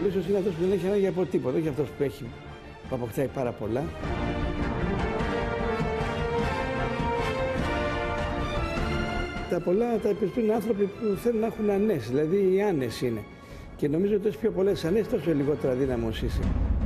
πλούσιος είναι αυτός που δεν έχει ανάγκη από τίποτα, όχι αυτός που αποκτάει πάρα πολλά. Τα πολλά τα επισπρούν άνθρωποι που θέλουν να έχουν ανές, δηλαδή οι άνες είναι. Και νομίζω ότι όσο πιο πολλές ανές, τόσο λιγότερο αδύναμος είσαι.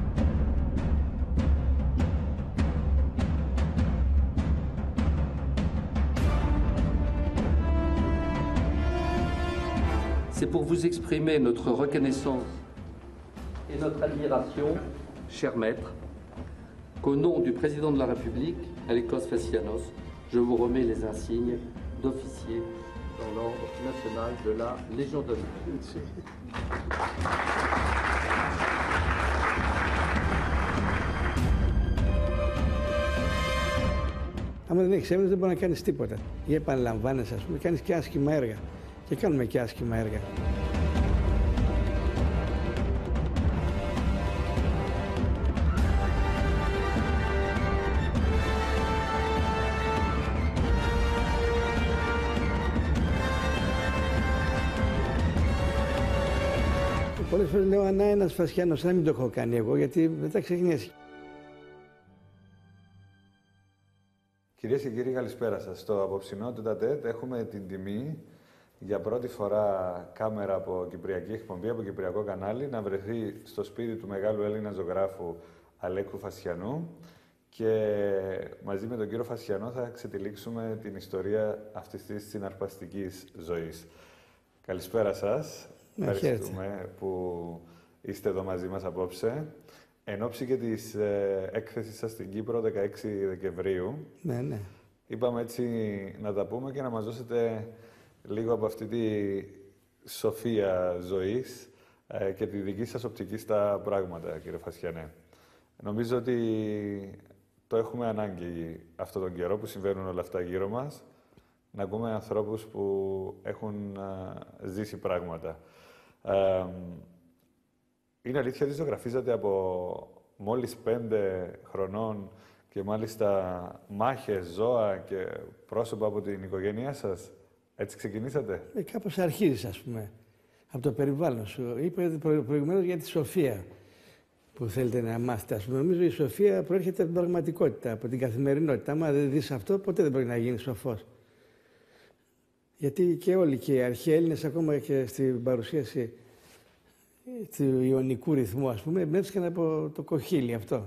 C'est pour vous exprimer notre reconnaissance et notre admiration, cher maître, qu'au nom du président de la République, Alékos Fassianos, je vous remets les insignes d'officier dans l'ordre national de la Légion d'honneur. Άμα δεν έχεις έμπνευση, δεν μπορεί να κάνεις τίποτα. Ή επαναλαμβάνεσαι, ας πούμε, κάνεις και άσχημα έργα. Και κάνουμε και άσχημα έργα. Πολλές φορές λέω, ανά ένας Φασιάνος, να μην το έχω κάνει εγώ, γιατί δεν τα ξεχνιέσαι. Κυρίες και κύριοι, καλησπέρα σας. Στο απόψινό του ΤΑΤΕΤ έχουμε την τιμή για πρώτη φορά κάμερα από κυπριακή εκπομπή, από κυπριακό κανάλι, να βρεθεί στο σπίτι του μεγάλου Έλληνα ζωγράφου Αλέκου Φασιανού και μαζί με τον κύριο Φασιανό θα ξετυλίξουμε την ιστορία αυτής της συναρπαστικής ζωής. Καλησπέρα σας. Ευχαριστούμε που είστε εδώ μαζί μας απόψε. Εν ώψη και της έκθεσης σας στην Κύπρο 16 Δεκεμβρίου, ναι. Είπαμε έτσι να τα πούμε και να μας δώσετε λίγο από αυτή τη σοφία ζωής και τη δική σας οπτική στα πράγματα, κύριε Φασιανέ. Νομίζω ότι το έχουμε ανάγκη αυτόν τον καιρό που συμβαίνουν όλα αυτά γύρω μας, να ακούμε ανθρώπους που έχουν ζήσει πράγματα. Είναι αλήθεια ότι ζωγραφίζατε από μόλις 5 χρονών και μάλιστα μάχες, ζώα και πρόσωπα από την οικογένειά σας. Έτσι ξεκινήσατε. Κάπως αρχίζεις, ας πούμε, από το περιβάλλον σου. Είπατε προηγουμένως για τη σοφία που θέλετε να μάθετε. Ας πούμε. Νομίζω η σοφία προέρχεται από την πραγματικότητα, από την καθημερινότητα. Άμα δεν δεις αυτό, ποτέ δεν μπορεί να γίνεις σοφός. Γιατί και όλοι και οι αρχαίοι Έλληνες, ακόμα και στην παρουσίαση του ιωνικού ρυθμού, ας πούμε, εμπνεύστηκαν από το κοχύλι αυτό.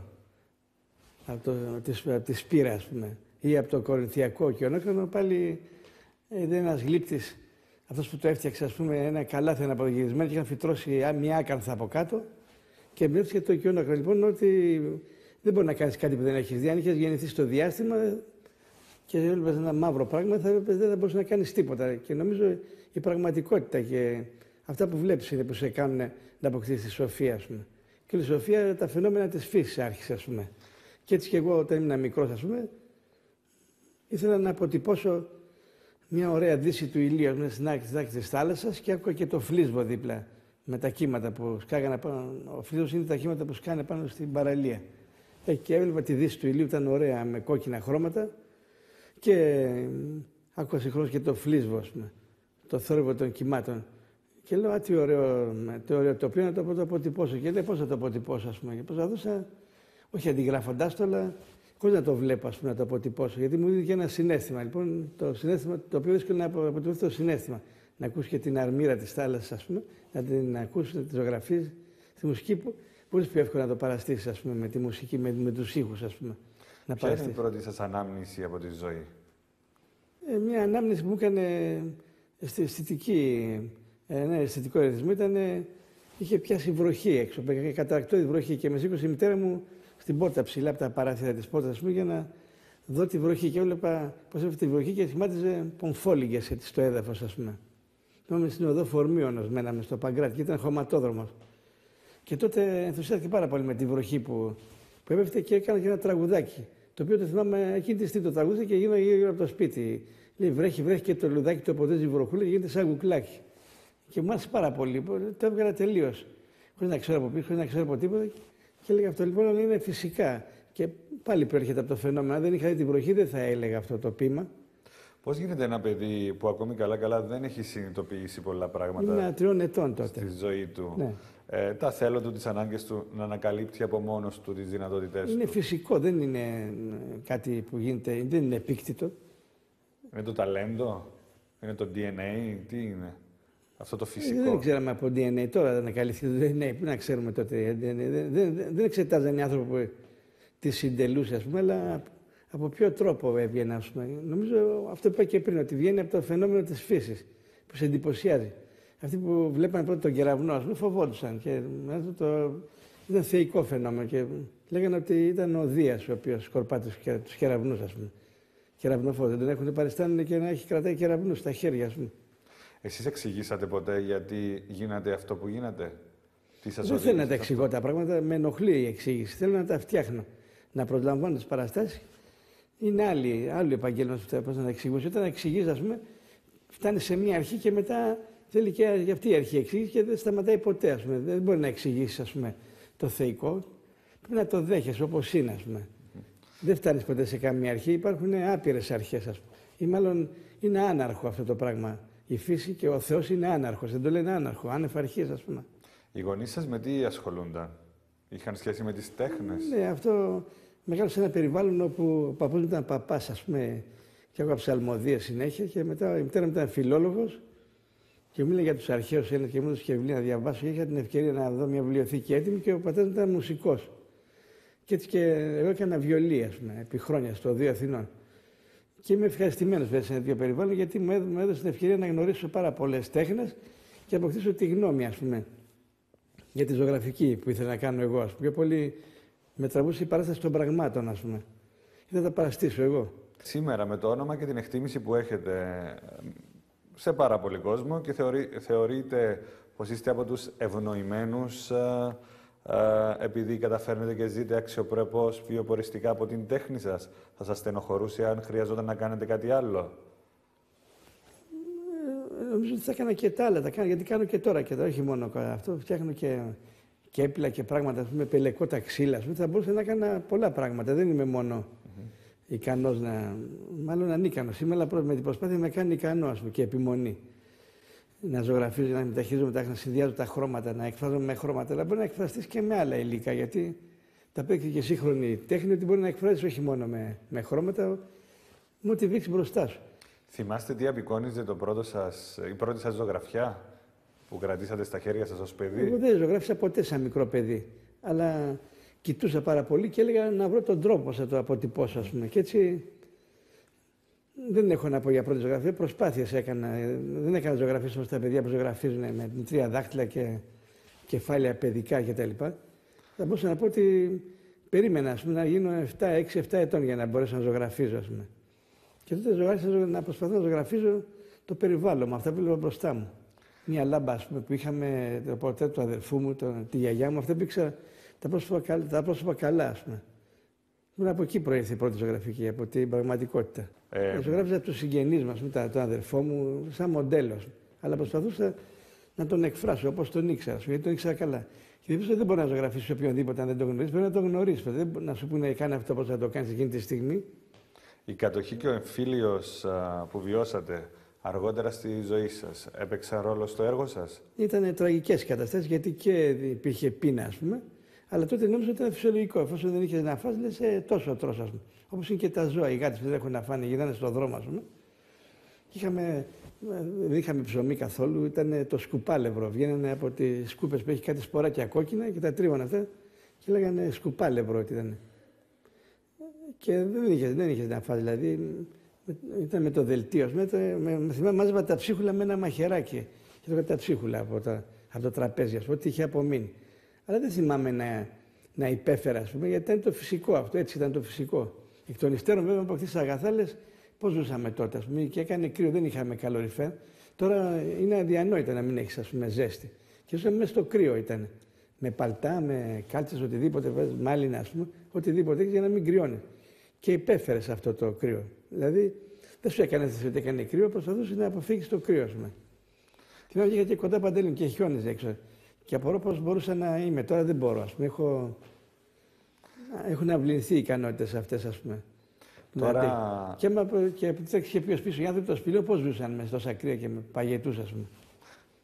Από τη σπήρα, ας πούμε. Ή από το κορινθιακό κιονόκρανο, πάλι είναι ένας γλύπτης, αυτός που το έφτιαξε, ας πούμε, ένα καλάθι αναποδογυρισμένο και είχαν φυτρώσει μια άκανθα από κάτω και εμπνεύστηκε το κιονόκρανο. Λοιπόν, ότι δεν μπορεί να κάνεις κάτι που δεν έχεις δει. Αν είχες γεννηθεί στο διάστημα και έβλεπες ένα μαύρο πράγμα, δεν θα μπορούσε να κάνεις τίποτα. Και νομίζω η πραγματικότητα και αυτά που βλέπεις είναι που σε κάνουν να αποκτήσεις τη σοφία, ας πούμε. Και η σοφία τα φαινόμενα της φύσης άρχισε, ας πούμε. Και έτσι και εγώ όταν ήμουν μικρός, ας πούμε, ήθελα να αποτυπώσω μια ωραία δύση του ηλίου μέσα στην άκρη της θάλασσας και άκουγα και το φλίσβο δίπλα με τα κύματα που σκάγανε πάνω. Ο φλίσβος είναι τα κύματα που σκάνε πάνω στην παραλία. Και έβλεπα τη δύση του ηλίου, ήταν ωραία με κόκκινα χρώματα και άκουγα συγχρόνως και το φλίσβο, ας πούμε, το θόρυβο των κυμάτων. Και λέω, τι ωραίο τοπίο να το αποτυπώσω. Και λέει, πώς θα το αποτυπώσω, ας πούμε. Και προσπαθούσα, όχι αντιγράφοντάς το, αλλά χωρίς να το βλέπω, ας πούμε, να το αποτυπώσω. Γιατί μου δίνει και ένα συναίσθημα. Λοιπόν, το συναίσθημα, το οποίο δύσκολο να αποτυπώσει το συναίσθημα. Να ακούσει και την αρμύρα της θάλασσας, ας πούμε, να την ακούσει, να τη ζωγραφίζει. Στη μουσική που πολύ πιο εύκολο να το παραστήσεις, ας πούμε, με τη μουσική, με τους ήχους, ας πούμε. Ποια είναι η πρώτη σας ανάμνηση από τη ζωή? Μια ανάμνηση που μου έκανε αισθητική. Ένα αισθητικό ρυθμό είχε πιάσει βροχή έξω, καταρακτώδη βροχή και με σήκωσε η μητέρα μου στην πόρτα ψηλά από τα παράθυρα της πόρτας μου για να δω τη βροχή και έβλεπα πως έφερε τη βροχή και σχημάτιζε πομφόλιγγες στο έδαφος, ας πούμε. Είμαι στην οδό Φορμίωνος, μέναμε στο Παγκράτη και ήταν χωματόδρομος. Και τότε ενθουσιάστηκε πάρα πολύ με τη βροχή που έπεφτε και έκανα και ένα τραγουδάκι. Το οποίο το θυμάμαι εκείνη τη στιγμή το τραγούδι και γίνω γύρω από το σπίτι. Λέει βρέχει και το λουδάκι το ποτέζει βροχούλα και γίνεται σαν κουκλάκι. Και μου άρεσε πάρα πολύ. Το έβγαλα τελείως. Χωρίς να ξέρω από πίσω, χωρίς να ξέρω από τίποτα. Και έλεγα αυτό λοιπόν είναι φυσικά. Και πάλι προέρχεται από το φαινόμενο. Αν δεν είχα δει την βροχή, δεν θα έλεγα αυτό το ποίημα. Πώς γίνεται ένα παιδί που ακόμη καλά δεν έχει συνειδητοποιήσει πολλά πράγματα Ήμουν 3 ετών τότε στη ζωή του, ναι. τα θέλω του, τις ανάγκες του, να ανακαλύπτει από μόνος του τις δυνατότητές του. Είναι φυσικό, δεν είναι κάτι που γίνεται, δεν είναι επίκτητο. Είναι το ταλέντο, είναι το DNA, τι είναι αυτό το φυσικό? Δεν ξέραμε από DNA, τώρα δεν ανακαλύφθηκε το DNA, πού να ξέρουμε τότε. Δεν εξετάζαν οι άνθρωποι που τη συντελούσε, ας πούμε, αλλά από ποιο τρόπο έβγαινε, ας πούμε. Νομίζω αυτό που είπα και πριν, ότι βγαίνει από το φαινόμενο της φύσης, που σε εντυπωσιάζει. Αυτοί που βλέπανε πρώτα τον κεραυνό, ας πούμε, φοβόντουσαν. Και ήταν θεϊκό φαινόμενο. Και λέγανε ότι ήταν ο Δίας ο οποίος σκορπά τους κεραυνούς, ας πούμε. Κεραυνόφοβοι. Τον έχουν παριστάνει και να έχει κρατάει κεραυνούς στα χέρια, ας πούμε. Εσείς εξηγήσατε ποτέ γιατί γίνατε αυτό που γίνατε? Δεν θέλω να τα εξηγώ τα πράγματα, με ενοχλεί η εξήγηση. Θέλω να τα φτιάχνω. Να προσλαμβάνω τις παραστάσεις. Είναι άλλο επαγγέλμα που θα να τα εξηγήσω. Όταν εξηγείς, ας πούμε, φτάνει σε μια αρχή και μετά θέλει και για αυτή η αρχή εξήγηση και δεν σταματάει ποτέ, ας πούμε. Δεν μπορεί να εξηγήσει, ας πούμε, το θεϊκό. Πρέπει να το δέχεσαι όπως είναι, ας πούμε. Δεν φτάνεις ποτέ σε καμία αρχή. Υπάρχουν άπειρες αρχές, ας πούμε. Ή μάλλον είναι άναρχο αυτό το πράγμα. Η φύση και ο Θεός είναι άναρχος. Δεν το λένε άναρχο, άνευ αρχής, ας πούμε. Οι γονείς σας με τι ασχολούνταν? Είχαν σχέση με τις τέχνες? Ναι, αυτό μεγάλωσε σε ένα περιβάλλον όπου ο παππούς μου ήταν παπάς, ας πούμε, και έκανα ψαλμοδίες συνέχεια. Και μετά η μητέρα μου ήταν φιλόλογος και μίλησε για τους αρχαίους Έλληνες και μου έδωσε και βιβλία να διαβάσω. Και είχα την ευκαιρία να δω μια βιβλιοθήκη έτοιμη και ο πατέρας μου ήταν μουσικός. Και έτσι και εγώ έκανα βιολί, ας πούμε, επί χρόνια στο Δίο Αθηνών. Και είμαι ευχαριστημένος βέβαια σε ένα τέτοιο περιβάλλον, γιατί μου έδωσε την ευκαιρία να γνωρίσω πάρα πολλές τέχνες και αποκτήσω τη γνώμη, ας πούμε, για τη ζωγραφική που ήθελα να κάνω εγώ. Ας πούμε. Πιο πολύ με τραβούσε η παράσταση των πραγμάτων, ας πούμε. Και θα τα παραστήσω εγώ. Σήμερα, με το όνομα και την εκτίμηση που έχετε σε πάρα πολύ κόσμο και θεωρείτε πως είστε από τους ευνοημένους επειδή καταφέρνετε και ζείτε αξιοπρεπώς, βιοποριστικά από την τέχνη σας, θα σας στενοχωρούσε αν χρειαζόταν να κάνετε κάτι άλλο? Νομίζω ότι θα έκανα και τα άλλα, γιατί κάνω και τώρα, όχι μόνο αυτό. Φτιάχνω και έπιπλα και πράγματα, ας πούμε, πελεκώ τα ξύλα. Θα μπορούσα να κάνω πολλά πράγματα. Δεν είμαι μόνο ικανός μάλλον ανίκανος. Είμαι, αλλά με την προσπάθεια να κάνει ικανό, ας πούμε, και επιμονή. Να ζωγραφίζω, να μεταχειρίζομαι, να συνδυάζω τα χρώματα, να εκφράζομαι με χρώματα. Αλλά μπορεί να εκφραστείς και με άλλα υλικά, γιατί τα παίξει και σύγχρονη τέχνη, ότι μπορεί να εκφράζεις όχι μόνο με χρώματα, με ό,τι βήξει μπροστά σου. Θυμάστε τι απεικόνιζε η πρώτη σας ζωγραφιά που κρατήσατε στα χέρια σας ως παιδί? Εγώ δεν ζωγράφισα ποτέ σαν μικρό παιδί, αλλά κοιτούσα πάρα πολύ και έλεγα να βρω τον τρόπο να το αποτυπώσω, ας πούμε. Και έτσι δεν έχω να πω για πρώτη ζωγραφία, προσπάθειες έκανα. Δεν έκανα ζωγραφίες όπως τα παιδιά που ζωγραφίζουν με 3 δάχτυλα και κεφάλαια παιδικά κτλ. Θα μπορούσα να πω ότι περίμενα, ας πούμε, να γίνω 6-7 ετών για να μπορέσω να ζωγραφίζω, ας πούμε. Και τότε ζωγράφισα να προσπαθώ να ζωγραφίζω το περιβάλλον μου, αυτά που βλέπω μπροστά μου. Μια λάμπα, ας πούμε, που είχαμε το πορτρέτο του αδερφού μου, τη γιαγιά μου, αυτά που ήξερα τα πρόσωπα καλά, ας πούμε. Από εκεί προήλθε η πρώτη ζωγραφική, από την πραγματικότητα. Ζωγράφιζα τους συγγενείς μας, τον αδερφό μου, σαν μοντέλο. Αλλά προσπαθούσα να τον εκφράσω όπως τον ήξερα, γιατί τον ήξερα καλά. Και δεν μπορεί να ζωγραφίσει οποιονδήποτε αν δεν τον γνωρίζει, πρέπει να τον γνωρίσει. Δεν μπορεί να σου πούνε κάνει αυτό πώς θα το κάνει εκείνη τη στιγμή. Η κατοχή και ο εμφύλιος που βιώσατε αργότερα στη ζωή σας έπαιξε ρόλο στο έργο σας? Ήταν τραγικές καταστάσεις, γιατί και υπήρχε πείνα, ας πούμε. Αλλά τότε νόμιζα ότι ήταν φυσιολογικό. Εφόσον δεν είχε να φας, λες τόσο τρως, ας πούμε. Όπως είναι και τα ζώα. Οι γάτες που δεν έχουν να φάνε, γυρνάνε στον δρόμο, ας πούμε. Δεν είχαμε ψωμί καθόλου, ήταν το σκουπάλευρο. Βγαίνανε από τις σκούπες που έχει κάτι σποράκια κόκκινα και τα τρίβανε αυτά και λέγανε σκουπάλευρο ότι ήταν. Και δεν είχε να φας, δηλαδή. Ήταν με το δελτίο. Θυμάμαι, μάζευα τα ψίχουλα με ένα μαχαιράκι. Και έλεγα τα ψίχουλα από το τραπέζι, ας πούμε, ό,τι είχε απομείνει. Αλλά δεν θυμάμαι να υπέφερα, ας πούμε, γιατί ήταν το φυσικό αυτό, έτσι ήταν το φυσικό. Εκ των υστέρων, βέβαια, από αυτές τις αγαθάλες, πώς ζούσαμε τότε, ας πούμε, και έκανε κρύο, δεν είχαμε καλοριφέρ. Τώρα είναι αδιανόητα να μην έχεις, ας πούμε, ζέστη. Και ζούσαμε μέσα στο κρύο ήταν. Με παλτά, με κάλτσες, οτιδήποτε, μάλινα, ας πούμε, οτιδήποτε έχεις για να μην κρυώνει. Και υπέφερες αυτό το κρύο. Δηλαδή, δεν σου έκανε ότι έκανε κρύο, προσπαθούσε να αποφύγει το κρύο, ας πούμε. Την ώρα είχα και κοντά Παντελήν και χιόνιζε έξω. Και απορώ πώς μπορούσα να είμαι. Τώρα δεν μπορώ, ας πούμε. Έχουν αυλυνθεί οι ικανότητες αυτές, ας πούμε. Τώρα... Και που είχε πει ως πίσω οι άνθρωποι το σπηλαίο πώς ζούσαν με τόσα κρύα και με παγετούς, ας πούμε.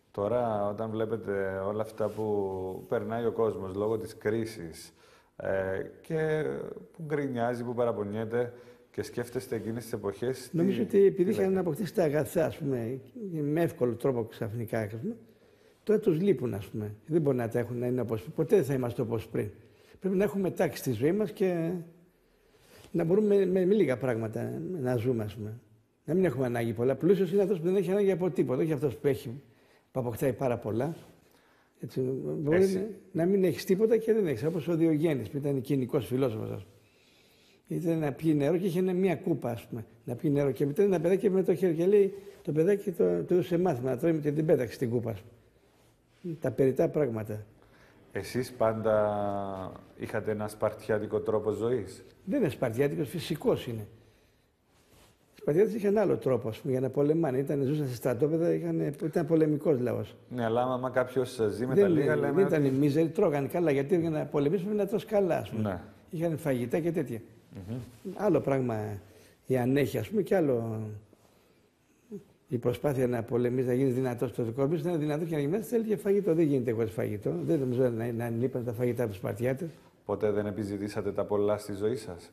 Τώρα, όταν βλέπετε όλα αυτά που περνάει ο κόσμος λόγω της κρίσης και που γκρινιάζει, που παραπονιέται και σκέφτεστε εκείνες τις εποχές... Νομίζω ότι επειδή είχαν αποκτήσει τα αγαθά, ας πούμε, με εύκολο τρόπο ξαφνικά, ας πούμε, τώρα τους λείπουν, ας πούμε. Δεν μπορεί να τα έχουν να είναι όπως πριν. Ποτέ δεν θα είμαστε όπως πριν. Πρέπει να έχουμε τάξη στη ζωή μας και να μπορούμε με λίγα πράγματα να ζούμε, ας πούμε. Να μην έχουμε ανάγκη πολλά. Πλούσιος είναι αυτός που δεν έχει ανάγκη από τίποτα, όχι αυτός που αποκτάει πάρα πολλά. Έτσι, μπορεί να μην έχει τίποτα και δεν έχει. Όπως ο Διογέννης, που ήταν κοινικός φιλόσοφος. Ήταν να πιει νερό και είχε μία κούπα, ας πούμε, να πιει νερό. Και μετά ένα παιδάκι με το χέρι και λέει: το παιδάκι το έδωσε μάθημα να τρώει και την πέταξε στην κούπα. Τα περιττά πράγματα. Εσείς πάντα είχατε ένα σπαρτιάτικο τρόπο ζωής? Δεν είναι σπαρτιάτικος, φυσικός είναι. Οι Σπαρτιάτες είχαν άλλο τρόπο, ας πούμε, για να πολεμάνε. Ζούσαν σε στρατόπεδα, ήταν πολεμικός λαός. Ναι, αλλά άμα κάποιος ζει με τα λίγα, λέμε. Δεν ήταν οι μίζεροι, τρώγανε καλά. Γιατί για να πολεμήσουν πρέπει να τρως καλά, ας πούμε. Ναι. Είχαν φαγητά και τέτοια. Άλλο πράγμα η ανέχεια, ας πούμε, και άλλο η προσπάθεια να πολεμήσει, να γίνει δυνατό στο δικό μου. Να είναι δυνατό και να γυμνάσει, θέλει και φαγητό. Δεν γίνεται χωρίς φαγητό. Δεν νομίζω να λείπαν τα φαγητά από τους Σπαρτιάτες. Ποτέ δεν επιζητήσατε τα πολλά στη ζωή σας?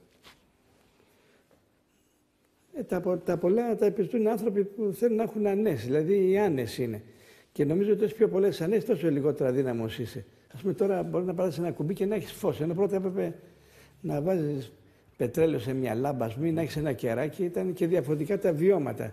Τα πολλά τα επιζητούν άνθρωποι που θέλουν να έχουν ανέσει. Δηλαδή οι άνεση είναι. Και νομίζω ότι όσο πιο πολλές ανέσεις, τόσο λιγότερο αδύναμος είσαι. Ας πούμε, τώρα μπορεί να πάρεις ένα κουμπί και να έχεις φως. Ενώ πρώτα έπρεπε να βάζεις πετρέλαιο σε μια λάμπα, ας πούμε, να έχεις ένα κεράκι. Ήταν και διαφορετικά τα βιώματα.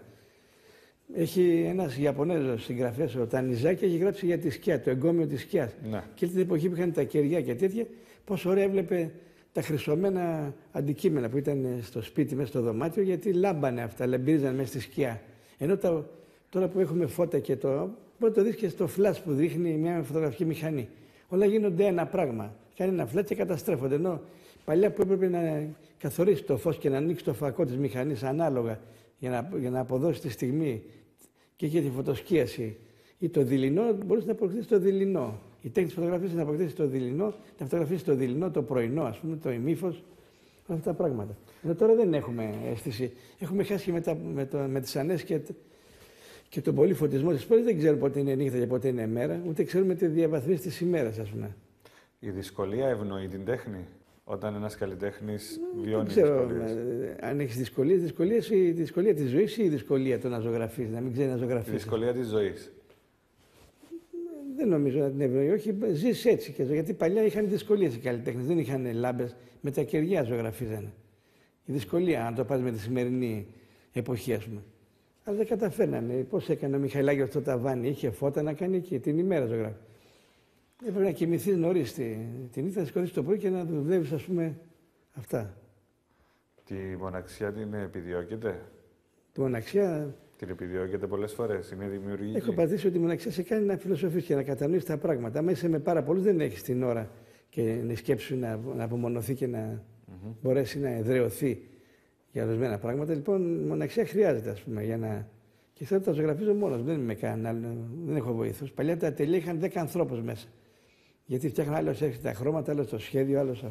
Έχει ένας Ιαπωνέζος συγγραφέας, ο Τανιζάκη, έχει γράψει για τη σκιά, το εγκόμιο της σκιάς. Ναι. Και την εποχή που είχαν τα κεριά και τέτοια, πόσο ωραία έβλεπε τα χρυσωμένα αντικείμενα που ήταν στο σπίτι, μέσα στο δωμάτιο, γιατί λάμπανε αυτά, λαμπύριζαν μέσα στη σκιά. Ενώ τώρα που έχουμε φώτα και μπορεί να το δεις και στο φλας που δείχνει μια φωτογραφική μηχανή. Όλα γίνονται ένα πράγμα. Κάνει ένα φλας και καταστρέφονται. Ενώ παλιά που έπρεπε να καθορίσει το φως και να ανοίξει το φακό της μηχανής ανάλογα για να αποδώσει τη στιγμή και για τη φωτοσκίαση ή το δειλινό, μπορείς να αποκτήσεις το δειλινό. Η τέχνη της φωτογραφίας να αποκτήσεις το δειλινό, να φωτογραφίσεις το δειλινό, το πρωινό, ας πούμε, το ημίφος, όλα αυτά τα πράγματα. Ενώ τώρα δεν έχουμε αίσθηση. Έχουμε χάσει με τις ανέσεις και τον πολύ φωτισμό της πόλης. Δεν ξέρουμε πότε είναι νύχτα και πότε είναι μέρα, ούτε ξέρουμε τη διαβαθμίση της ημέρας, ας πούμε. Η δυσκολία ευνοεί την τέχνη? Όταν ένας καλλιτέχνης βιώνει δυσκολίες. δυσκολίες. Αν έχεις δυσκολίες, η δυσκολία της ζωής ή η δυσκολία του να ζωγραφείς, να μην ξέρει να ζωγραφείς. Η δυσκολία της ζωής. Δεν νομίζω να την ευνοεί. Όχι, ζεις έτσι και γιατί παλιά είχαν δυσκολίες οι καλλιτέχνες. Δεν είχαν λάμπες, με τα κεριά ζωγραφίζανε. Η δυσκολία, αν το πας με τη σημερινή εποχή, ας πούμε. Αλλά δεν καταφέρνανε. Πώς έκανε ο Μιχαηλάκης στο ταβάνι, είχε φώτα να κάνει εκεί, την ημέρα ζωγράφη. Έπρεπε να κοιμηθείς νωρίς τη νύχτα, να σηκωθείς το πρωί και να δουλεύεις, ας πούμε, αυτά. Τη μοναξιά την επιδιώκετε? Τη μοναξιά. Την επιδιώκετε πολλές φορές, είναι δημιουργική? Έχω πατήσει ότι η μοναξιά σε κάνει να φιλοσοφείς και να κατανοείς τα πράγματα. Άμα είσαι με πάρα πολλούς, δεν έχεις την ώρα και η σκέψη σου να απομονωθεί και να μπορέσει να εδραιωθεί για ορισμένα πράγματα. Λοιπόν, η μοναξιά χρειάζεται, ας πούμε, για να. Και θέλω να τα ζωγραφίζω μόνος, δεν είμαι κανένα άλλο, δεν έχω βοήθους. Παλιά τα ατελεία είχαν 10 ανθρώπους μέσα. Γιατί φτιάχναν άλλος έρχεται τα χρώματα, άλλος το σχέδιο, άλλος.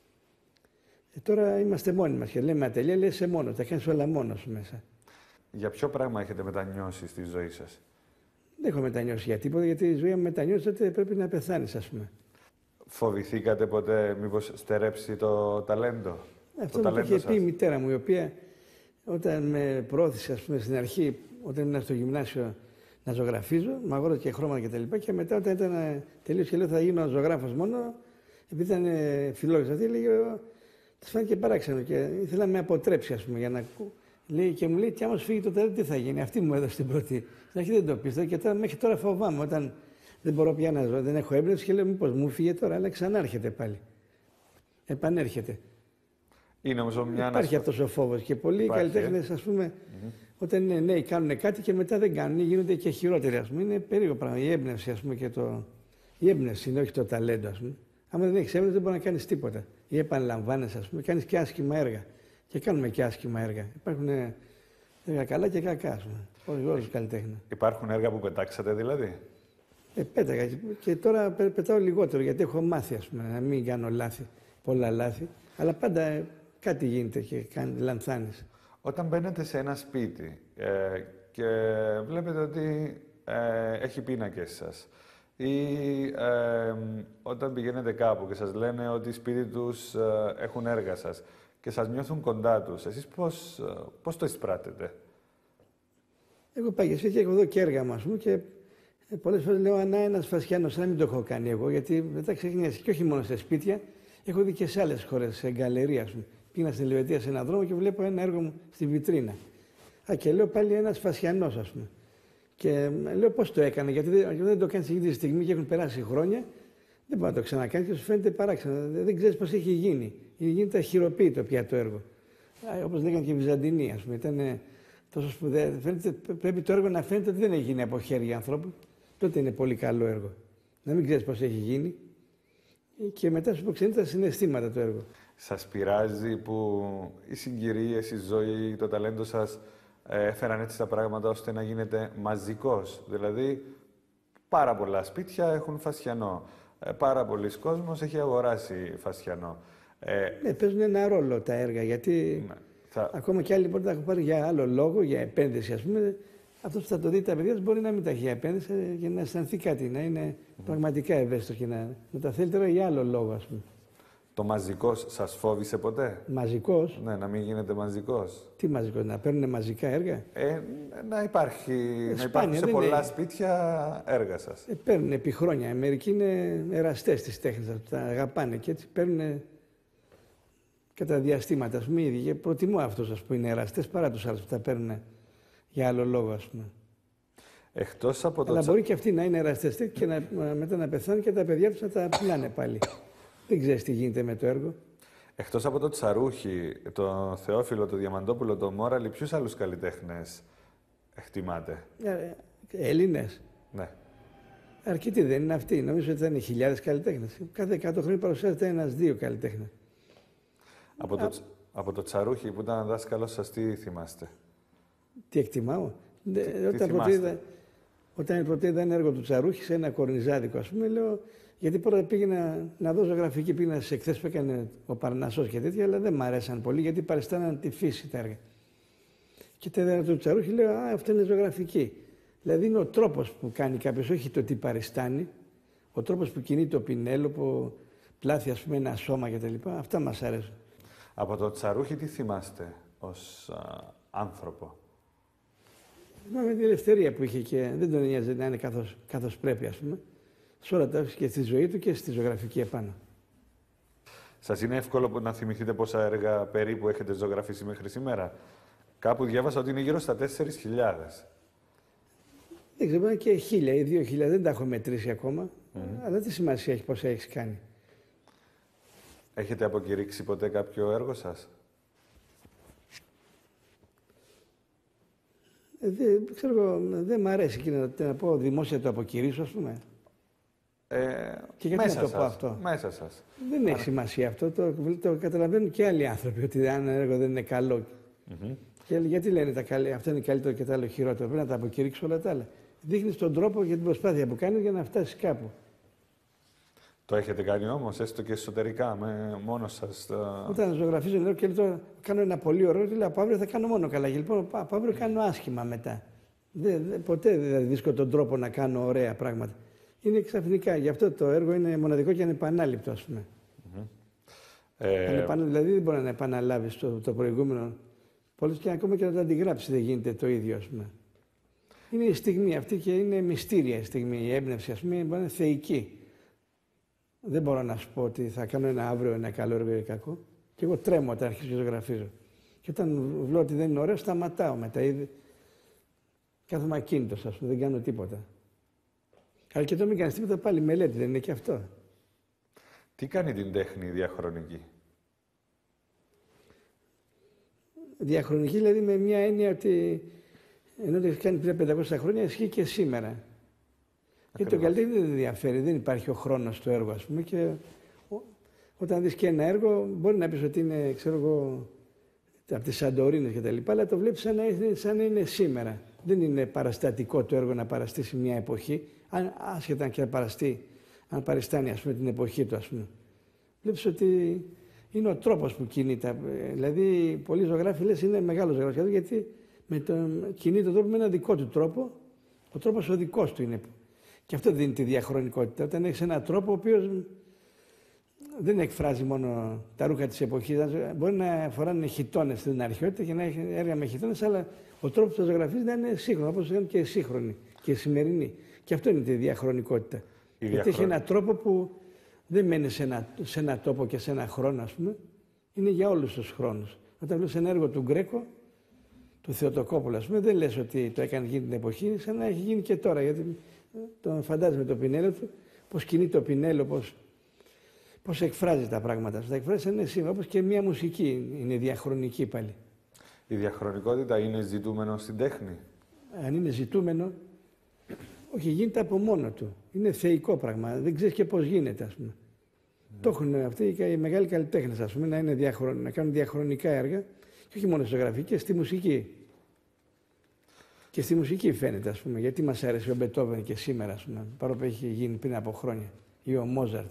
Τώρα είμαστε μόνοι μας και λέμε ατελεία, λέει είσαι μόνος, τα κάνεις όλα μόνος μέσα. Για ποιο πράγμα έχετε μετανιώσει στη ζωή σας? Δεν έχω μετανιώσει για τίποτα, γιατί η ζωή μου μετανιώσει, τότε πρέπει να πεθάνεις, ας πούμε. Φοβηθήκατε ποτέ μήπως στερέψει το ταλέντο? Αυτό το είχε πει η μητέρα μου, η οποία όταν με προώθησε, ας πούμε, στην αρχή, όταν ήμουν στο γυμνάσιο να ζωγραφίζω, με αγόρασε και χρώματα κτλ. Και μετά, όταν ήταν τελείως και λέω θα γίνω ζωγράφος μόνο, επειδή ήταν φιλόλογος αυτή, της φάνηκε παράξενο και ήθελα να με αποτρέψει, ας πούμε, για να. Και μου λέει, και άμα σου φύγει το ταλέντο, τι θα γίνει. Αυτή μου έδωσε την πρώτη. Στην αρχή δεν το πίστευα και τώρα μέχρι τώρα φοβάμαι. Όταν δεν μπορώ πια να ζω, δεν έχω έμπνευση και λέω, μήπως μου φύγε τώρα, αλλά ξανάρχεται πάλι. Επανέρχεται. Είναι όμως Υπάρχει αυτός ο φόβος και πολλοί καλλιτέχνες, ας πούμε, όταν είναι νέοι κάνουν κάτι και μετά δεν κάνουν, γίνονται και χειρότεροι, ας πούμε. Είναι περίεργο πράγμα. Η έμπνευση, ας πούμε, η έμπνευση είναι, όχι το ταλέντο, ας πούμε. Άμα δεν έχεις έμπνευση, δεν μπορεί να κάνεις τίποτα. Ή επαναλαμβάνεσαι, ας πούμε, κάνεις και άσχημα έργα. Και κάνουμε και άσχημα έργα. Υπάρχουν έργα καλά και κακά, ας πούμε. Όλους τους καλλιτέχνες. Υπάρχουν έργα που πετάξατε δηλαδή? Πέταγα και τώρα πετάω λιγότερο γιατί έχω μάθει, ας πούμε, να μην κάνω λάθη, πολλά λάθη. Αλλά πάντα κάτι γίνεται και λανθάνεις. Όταν μπαίνετε σε ένα σπίτι και βλέπετε ότι έχει πίνακες σας. Ή όταν πηγαίνετε κάπου και σας λένε ότι σπίτι τους έχουν έργα σας και σας νιώθουν κοντά τους, εσείς πώς το εισπράτετε? Εγώ πάει και έχω εδώ και έργα μας μου και πολλές φορές λέω ανά ένας Φασιάνος, να μην το έχω κάνει εγώ, γιατί μετά ξεκινήσει και όχι μόνο σε σπίτια, έχω δει και σε άλλες χώρες, σε γκαλερία μου. Πήγα στην Ελβετία σε έναν δρόμο και βλέπω ένα έργο μου στη βιτρίνα. Και λέω πάλι ένας Φασιανός, ας πούμε. Και λέω πώς το έκανε, γιατί δεν το κάνει εκείνη τη στιγμή και έχουν περάσει χρόνια. Δεν μπορεί να το ξανακάνει και σου φαίνεται παράξενο. Δεν ξέρει πώς έχει γίνει. Γίνεται αχυροποίητο πια το έργο. Όπως λέγανε και οι Βυζαντινοί, ας πούμε. Ήταν τόσο σπουδαίο. Πρέπει το έργο να φαίνεται ότι δεν έχει γίνει από χέρια ανθρώπου. Τότε είναι πολύ καλό έργο. Να μην ξέρει πώς έχει γίνει. Και μετά σου προξενεί τα συναισθήματα το έργο. Σας πειράζει που οι συγκυρίες, η ζωή, το ταλέντο σας έφεραν έτσι τα πράγματα ώστε να γίνετε μαζικός? Δηλαδή, πάρα πολλά σπίτια έχουν Φασιανό. Πάρα πολλοί κόσμος έχει αγοράσει Φασιανό. Ναι, παίζουν ένα ρόλο τα έργα, γιατί ακόμα και άλλοι μπορεί να τα έχουν πάρει για άλλο λόγο, για επένδυση, ας πούμε. Αυτό που θα το δει τα παιδιά μπορεί να μην τα έχει για επένδυση για να αισθανθεί κάτι, να είναι πραγματικά ευαίσθητο και να τα θέλει τώρα για άλλο λόγο, ας πούμε. Το μαζικός σας φόβησε ποτέ? Μαζικός? Ναι, να μην γίνετε μαζικός. Τι μαζικός, να παίρνουν μαζικά έργα? Να υπάρχουν σε πολλά σπίτια έργα σας. Παίρνουν επί χρόνια. Μερικοί είναι εραστές της τέχνης, τα αγαπάνε και έτσι παίρνουν κατά διαστήματα, ας πούμε, ήδη. Και προτιμώ αυτούς, ας πούμε, είναι εραστές παρά τους άλλους που τα παίρνουν για άλλο λόγο, ας πούμε. Εκτός από Αλλά μπορεί και αυτοί να είναι εραστές και μετά να πεθάνουν και τα παιδιά τους να τα πουλάνε πάλι. Δεν ξέρεις τι γίνεται με το έργο. Εκτός από το Τσαρούχη, το Θεόφιλο, το Διαμαντόπουλο, το Μόραλη, ποιους άλλους καλλιτέχνες εκτιμάτε? Έλληνες. Ναι. Αρκετοί δεν είναι αυτοί. Νομίζω ότι θα είναι χιλιάδες καλλιτέχνες. Κάθε 100 χρόνια παρουσιάζεται ένας-δύο καλλιτέχνες. Από το Τσαρούχη που ήταν δάσκαλος σας, τι θυμάστε? Τι εκτιμάω? Όταν πρώτα είδα ένα έργο του Τσαρούχη σε ένα κορνιζάδικο, ας πούμε, λέω. Γιατί πρώτα πήγαινα να δω ζωγραφική, πήγαινα στις εκθέσεις που έκανε ο Παρνασσός και τέτοια, αλλά δεν μ' αρέσαν πολύ γιατί παριστάναν τη φύση τα έργα. Και τα είδα του Τσαρούχη, λέω, αυτό είναι ζωγραφική. Δηλαδή είναι ο τρόπος που κάνει κάποιος, όχι το τι παριστάνει, ο τρόπος που κινεί το πινέλοπο, πλάθει, ας πούμε, ένα σώμα κτλ. Αυτά μας αρέσουν. Από το Τσαρούχη τι θυμάστε ως άνθρωπο? Με την ελευθερία που είχε και δεν τον νοιάζει να είναι καθώς πρέπει, ας πούμε. Σε όλα τα και στη ζωή του και στη ζωγραφική επάνω. Σας είναι εύκολο να θυμηθείτε πόσα έργα περίπου έχετε ζωγραφίσει μέχρι σήμερα? Κάπου διάβασα ότι είναι γύρω στα 4.000. Δεν ξέρω, είναι και 1.000 ή 2.000, δεν τα έχω μετρήσει ακόμα. Αλλά τι σημασία έχει πόσα έχεις κάνει? Έχετε αποκηρύξει ποτέ κάποιο έργο σας? Δεν μ' αρέσει και να πω δημόσια το αποκηρύσω, ας πούμε. Και γιατί να το πω αυτό? Μέσα σας. Δεν έχει σημασία αυτό. Το καταλαβαίνουν και άλλοι άνθρωποι ότι αν ένα έργο δεν είναι καλό. Και γιατί λένε αυτό είναι καλύτερο και το άλλο χειρότερο? Πρέπει να τα αποκηρύξω όλα τα άλλα. Δείχνεις τον τρόπο και την προσπάθεια που κάνεις για να φτάσεις κάπου. Το έχετε κάνει όμως, έστω και εσωτερικά, μόνος σας? Όταν ζωγραφίζω λέω και λέω, κάνω ένα πολύ ωραίο, λέω από αύριο θα κάνω μόνο καλά. Και λοιπόν από αύριο κάνω άσχημα μετά. Ποτέ δεν βρίσκω τον τρόπο να κάνω ωραία πράγματα. Είναι ξαφνικά. Γι' αυτό το έργο είναι μοναδικό και ανεπανάληπτο, ας πούμε. Δηλαδή δεν μπορεί να επαναλάβεις το προηγούμενο. Πολλές και ακόμα και να το αντιγράψεις δεν γίνεται το ίδιο, ας πούμε. Είναι η στιγμή αυτή και είναι μυστήρια η στιγμή. Η έμπνευση, ας πούμε, μπορεί να είναι θεϊκή. Δεν μπορώ να σου πω ότι θα κάνω αύριο ένα καλό έργο ή κακό. Και εγώ τρέμω όταν αρχίζω και ζωγραφίζω. Και όταν βλέπω ότι δεν είναι ωραίο, σταματάω μετά. Κάθομαι ακίνητος, ας πούμε, δεν κάνω τίποτα. Αλλά και το μην κάνεις τίποτα πάλι μελέτη, δεν είναι και αυτό? Τι κάνει την τέχνη διαχρονική? Διαχρονική δηλαδή με μια έννοια ότι ενώ το έχει κάνει πριν 500 χρόνια ισχύει και σήμερα. Γιατί το καλλιτέχνη δεν διαφέρει, δεν υπάρχει ο χρόνος στο έργο, ας πούμε. Και όταν δεις και ένα έργο, μπορεί να πεις ότι είναι, ξέρω εγώ, από τις Σαντορίνες και τα λοιπά, αλλά το βλέπεις σαν να είναι σήμερα. Δεν είναι παραστατικό το έργο να παραστήσει μια εποχή, άσχετα και αν παριστάνει, ας πούμε, την εποχή του, ας πούμε. Βλέπεις ότι είναι ο τρόπος που κινείται. Δηλαδή, πολλοί ζωγράφοι λες είναι μεγάλος ζωγράφος, γιατί κινεί τον τρόπο με ένα δικό του τρόπο Ο τρόπος ο δικός του είναι. Και αυτό δίνει τη διαχρονικότητα. Όταν έχεις έναν τρόπο ο οποίος δεν εκφράζει μόνο τα ρούχα της εποχής. Μπορεί να φοράνε χιτώνες στην αρχαιότητα και να έχει έργα με χιτώνες, αλλά ο τρόπος της ζωγραφίας να είναι σύγχρονο, όπως είναι και σύγχρονη και σημερινή. Και αυτό είναι τη διαχρονικότητα. Γιατί έχει έναν τρόπο που δεν μένει σε ένα τόπο και σε ένα χρόνο, ας πούμε. Είναι για όλους τους χρόνους. Όταν βλέπεις ένα έργο του Γκρέκο, του Θεοτοκόπουλου, ας πούμε, δεν λες ότι το έκανε γίνει την εποχή, σαν να έχει γίνει και τώρα. Γιατί τον φαντάζομαι το πινέλο του, πώς κινεί το πινέλο, πώς εκφράζει τα πράγματα. Τα εκφράζει είναι σήμερα, όπως και μια μουσική είναι διαχρονική πάλι. Η διαχρονικότητα είναι ζητούμενο στην τέχνη. Αν είναι ζητούμενο, όχι, γίνεται από μόνο του. Είναι θεϊκό πράγμα. Δεν ξέρεις και πώς γίνεται, ας πούμε. Το έχουν αυτοί οι μεγάλοι καλλιτέχνες, ας πούμε, να κάνουν διαχρονικά έργα και όχι μόνο στη ζωγραφική, και στη μουσική. Και στη μουσική φαίνεται, ας πούμε, γιατί μας άρεσε ο Μπετόβεν και σήμερα, ας πούμε, παρόλο που έχει γίνει πριν από χρόνια, ή ο Μόζαρτ.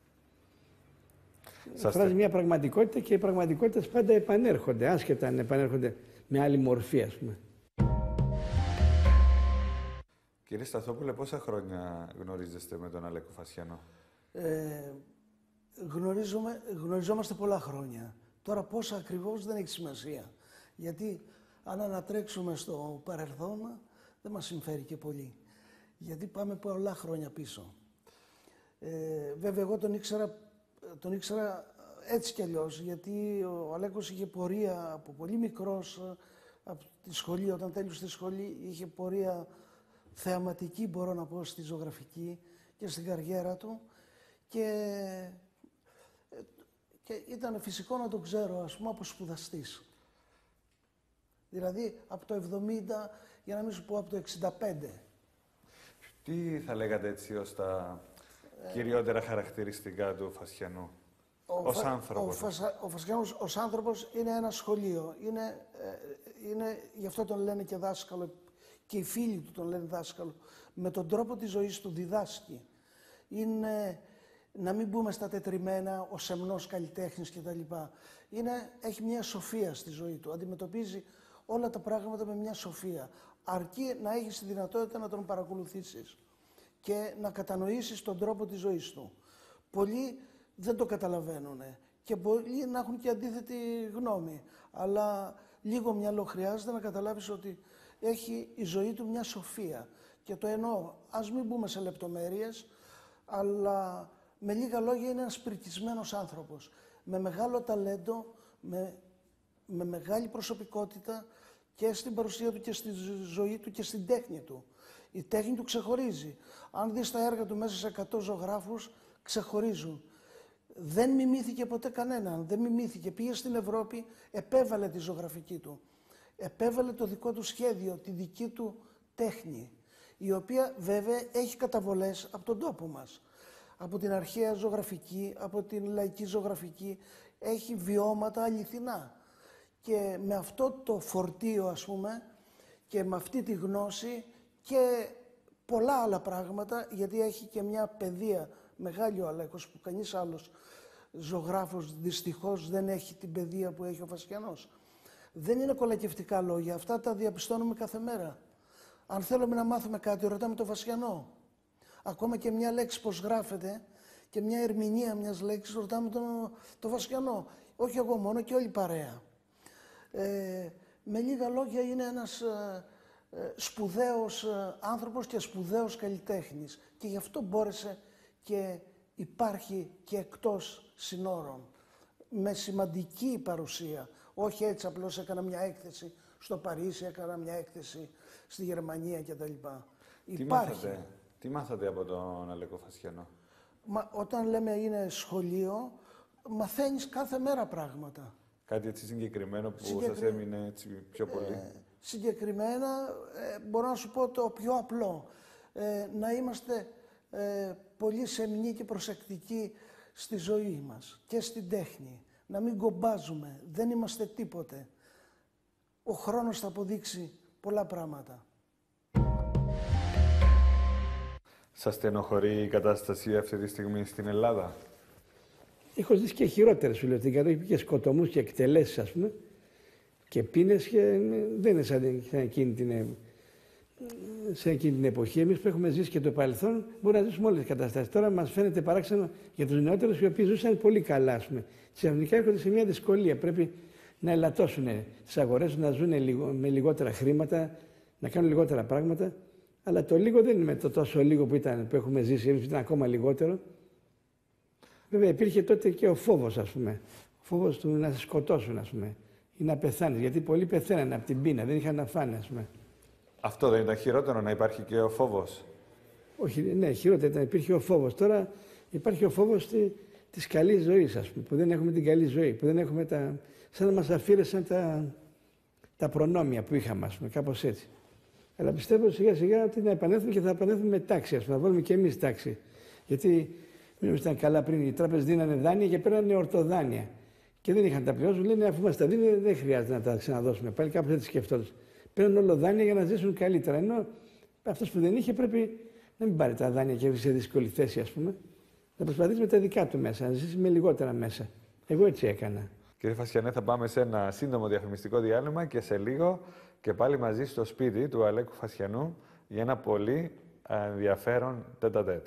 Εκφράζει μια πραγματικότητα και οι πραγματικότητες πάντα επανέρχονται, άσχετα αν επανέρχονται με άλλη μορφή, ας πούμε. Κύριε Σταθόπουλε, πόσα χρόνια γνωρίζεστε με τον Αλέκο Φασιανό? Γνωριζόμαστε πολλά χρόνια. Τώρα πόσα ακριβώς δεν έχει σημασία. Γιατί αν ανατρέξουμε στο παρελθόν δεν μας συμφέρει και πολύ. Γιατί πάμε πολλά χρόνια πίσω. Βέβαια εγώ τον ήξερα έτσι κι αλλιώς, γιατί ο Αλέκος είχε πορεία από πολύ μικρός, από τη σχολή, όταν τέλειωσε τη σχολή, είχε πορεία θεαματική, μπορώ να πω, στη ζωγραφική και στην καριέρα του. Και ήταν φυσικό να τον ξέρω, ας πούμε, από σπουδαστής. Δηλαδή, από το 70, για να μην σου πω από το 65. Τι θα λέγατε έτσι ως τα κυριότερα χαρακτηριστικά του Φασιανού, ως άνθρωπος? Ο Φασιανός ως άνθρωπος είναι ένα σχολείο. Γι' αυτό τον λένε και δάσκαλο, και οι φίλοι του τον λένε δάσκαλο. Με τον τρόπο της ζωής του διδάσκει. Είναι, να μην μπούμε στα τετριμένα, ο σεμνός καλλιτέχνης κτλ. Έχει μια σοφία στη ζωή του. Αντιμετωπίζει όλα τα πράγματα με μια σοφία. Αρκεί να έχεις τη δυνατότητα να τον παρακολουθήσεις και να κατανοήσεις τον τρόπο της ζωής του. Πολλοί δεν το καταλαβαίνουν και πολλοί να έχουν και αντίθετη γνώμη. Αλλά λίγο μυαλό χρειάζεται να καταλάβεις ότι έχει η ζωή του μια σοφία. Και το εννοώ, ας μην μπούμε σε λεπτομέρειες, αλλά με λίγα λόγια είναι ένας πρικισμένος άνθρωπος. Με μεγάλο ταλέντο, με μεγάλη προσωπικότητα και στην παρουσία του και στη ζωή του και στην τέχνη του. Η τέχνη του ξεχωρίζει. Αν δεις τα έργα του μέσα σε 100 ζωγράφους, ξεχωρίζουν. Δεν μιμήθηκε ποτέ κανέναν, δεν μιμήθηκε. Πήγε στην Ευρώπη, επέβαλε τη ζωγραφική του. Επέβαλε το δικό του σχέδιο, τη δική του τέχνη, η οποία βέβαια έχει καταβολές από τον τόπο μας. Από την αρχαία ζωγραφική, από την λαϊκή ζωγραφική, έχει βιώματα αληθινά. Και με αυτό το φορτίο, ας πούμε, και με αυτή τη γνώση και πολλά άλλα πράγματα, γιατί έχει και μια παιδεία μεγάλη ο Αλέκος, που κανείς άλλος ζωγράφος δυστυχώς δεν έχει την παιδεία που έχει ο Φασιανός. Δεν είναι κολακευτικά λόγια, αυτά τα διαπιστώνουμε κάθε μέρα. Αν θέλουμε να μάθουμε κάτι, ρωτάμε τον Φασιανό. Ακόμα και μια λέξη πώς γράφεται και μια ερμηνεία μιας λέξης, ρωτάμε τον Φασιανό. Όχι εγώ μόνο, και όλη η παρέα. Με λίγα λόγια είναι ένας σπουδαίος άνθρωπος και σπουδαίος καλλιτέχνης. Και γι' αυτό μπόρεσε και υπάρχει και εκτός συνόρων. Με σημαντική παρουσία. Όχι έτσι απλώς έκανα μια έκθεση στο Παρίσι, έκανα μια έκθεση στη Γερμανία κτλ. Τι μάθατε από τον Αλέκο Φασιανό? Όταν λέμε είναι σχολείο, μαθαίνεις κάθε μέρα πράγματα. Κάτι έτσι συγκεκριμένο που σας έμεινε έτσι πιο πολύ? Συγκεκριμένα, μπορώ να σου πω το πιο απλό. Να είμαστε πολύ σεμνοί και προσεκτικοί στη ζωή μας και στην τέχνη. Να μην κομπάζουμε, δεν είμαστε τίποτε. Ο χρόνος θα αποδείξει πολλά πράγματα. Σας στενοχωρεί η κατάσταση αυτή τη στιγμή στην Ελλάδα? Έχω ζήσει και χειρότερες, σου λέω. Στην κατοχή και σκοτωμούς και εκτελέσεις, ας πούμε, και πίνες, και δεν είναι σαν εκείνη σε εκείνη την εποχή. Εμείς που έχουμε ζήσει και το παρελθόν, μπορούμε να ζήσουμε όλες τις καταστάσεις. Τώρα μας φαίνεται παράξενο για τους νεότερους οι οποίοι ζούσαν πολύ καλά, ας πούμε. Ξαφνικά έρχονται σε μια δυσκολία. Πρέπει να ελαττώσουν τις αγορές, να ζουν με λιγότερα χρήματα, να κάνουν λιγότερα πράγματα. Αλλά το λίγο δεν είναι το τόσο λίγο που έχουμε ζήσει, εμείς ήταν ακόμα λιγότερο. Βέβαια υπήρχε τότε και ο φόβος, ας πούμε. Ο φόβος του να σε σκοτώσουν, ας πούμε, ή να πεθάνεις. Γιατί πολλοί πεθαίνανε από την πείνα, δεν είχαν να φάνε, ας πούμε. Αυτό δεν ήταν χειρότερο, να υπάρχει και ο φόβος? Όχι, ναι, χειρότερο ήταν, υπήρχε ο φόβος. Τώρα υπάρχει ο φόβος της καλής ζωής, ας πούμε, που δεν έχουμε την καλή ζωή, που δεν έχουμε σαν να μας αφήρεσαν τα προνόμια που είχαμε, ας πούμε, κάπως έτσι. Αλλά πιστεύω σιγά σιγά ότι να επανέλθουμε και θα επανέλθουμε με τάξη, ας πούμε, να βάλουμε και εμείς τάξη. Γιατί μην ήταν καλά πριν, οι τράπεζες δίνανε δάνεια και παίρνανε ορτοδάνεια. Και δεν είχαν τα πληρώσουν, λένε αφού μας τα δίνουν δεν χρειάζεται να τα ξαναδώσουμε. Πάλι κάπως έτσι σκεφτόντουσαν. Παίρνουν όλο δάνεια για να ζήσουν καλύτερα. Ενώ αυτός που δεν είχε πρέπει να μην πάρει τα δάνεια και σε δύσκολη θέση, ας πούμε. Να προσπαθήσει με τα δικά του μέσα, να ζήσει με λιγότερα μέσα. Εγώ έτσι έκανα. Κύριε Φασιανέ, θα πάμε σε ένα σύντομο διαφημιστικό διάλειμμα και σε λίγο και πάλι μαζί στο σπίτι του Αλέκου Φασιανού για ένα πολύ ενδιαφέρον τετ-α-τετ.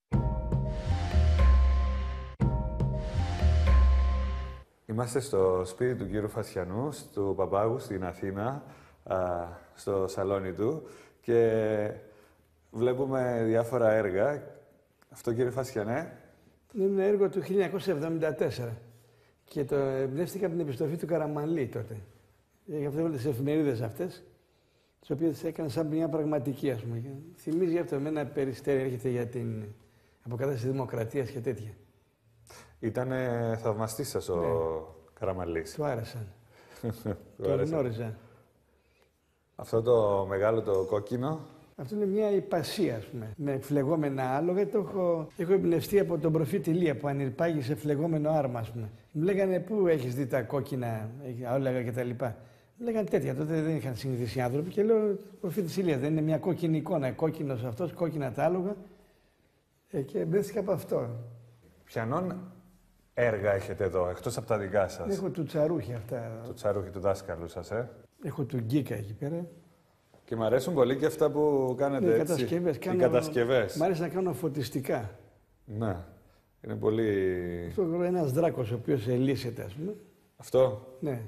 Είμαστε στο σπίτι του κύριου Φασιανού, του Παπάγου, στην Αθήνα, στο σαλόνι του και βλέπουμε διάφορα έργα. Αυτό, κύριε Φασιανέ, είναι ένα έργο του 1974 και το εμπνεύστηκα από την επιστροφή του Καραμανλή τότε. Γι' αυτό όλες τις εφημερίδες αυτές, τις οποίες έκανα σαν μια πραγματική, ας πούμε. Θυμίζει αυτό με ένα περιστέρι, έρχεται για την αποκατάσταση δημοκρατίας και τέτοια. Ήταν θαυμαστής σας ο Καραμανλής. Του άρεσαν. Το γνώριζα. Αυτό το μεγάλο το κόκκινο. Αυτό είναι μια υπασία, ας πούμε, με φλεγόμενα άλογα. Έχω εμπνευστεί από τον προφήτη Ηλία που ανηρπάγει σε φλεγόμενο άρμα, ας πούμε. Μου λέγανε πού έχεις δει τα κόκκινα άλογα κτλ. Μου λέγανε τέτοια. Τότε δεν είχαν συνηθίσει οι άνθρωποι και λέω: προφήτης Ηλίας δεν είναι μια κόκκινη εικόνα. Κόκκινος αυτός, κόκκινα τα άλογα. Και εμπνεύστηκα από αυτό. Ποιανών έργα έχετε εδώ, εκτός από τα δικά σας? Έχω του Τσαρούχη αυτά. Του Τσαρούχη, του δάσκαλου σας, Έχω του Γκίκα εκεί πέρα. Και μου αρέσουν πολύ και αυτά που κάνετε έτσι. Κατασκευές. Οι κατασκευές. Μ' αρέσει να κάνω φωτιστικά. Ναι. Είναι πολύ... Αυτό είναι ένας δράκος ο οποίος ελύσεται, ας πούμε. Αυτό. Ναι.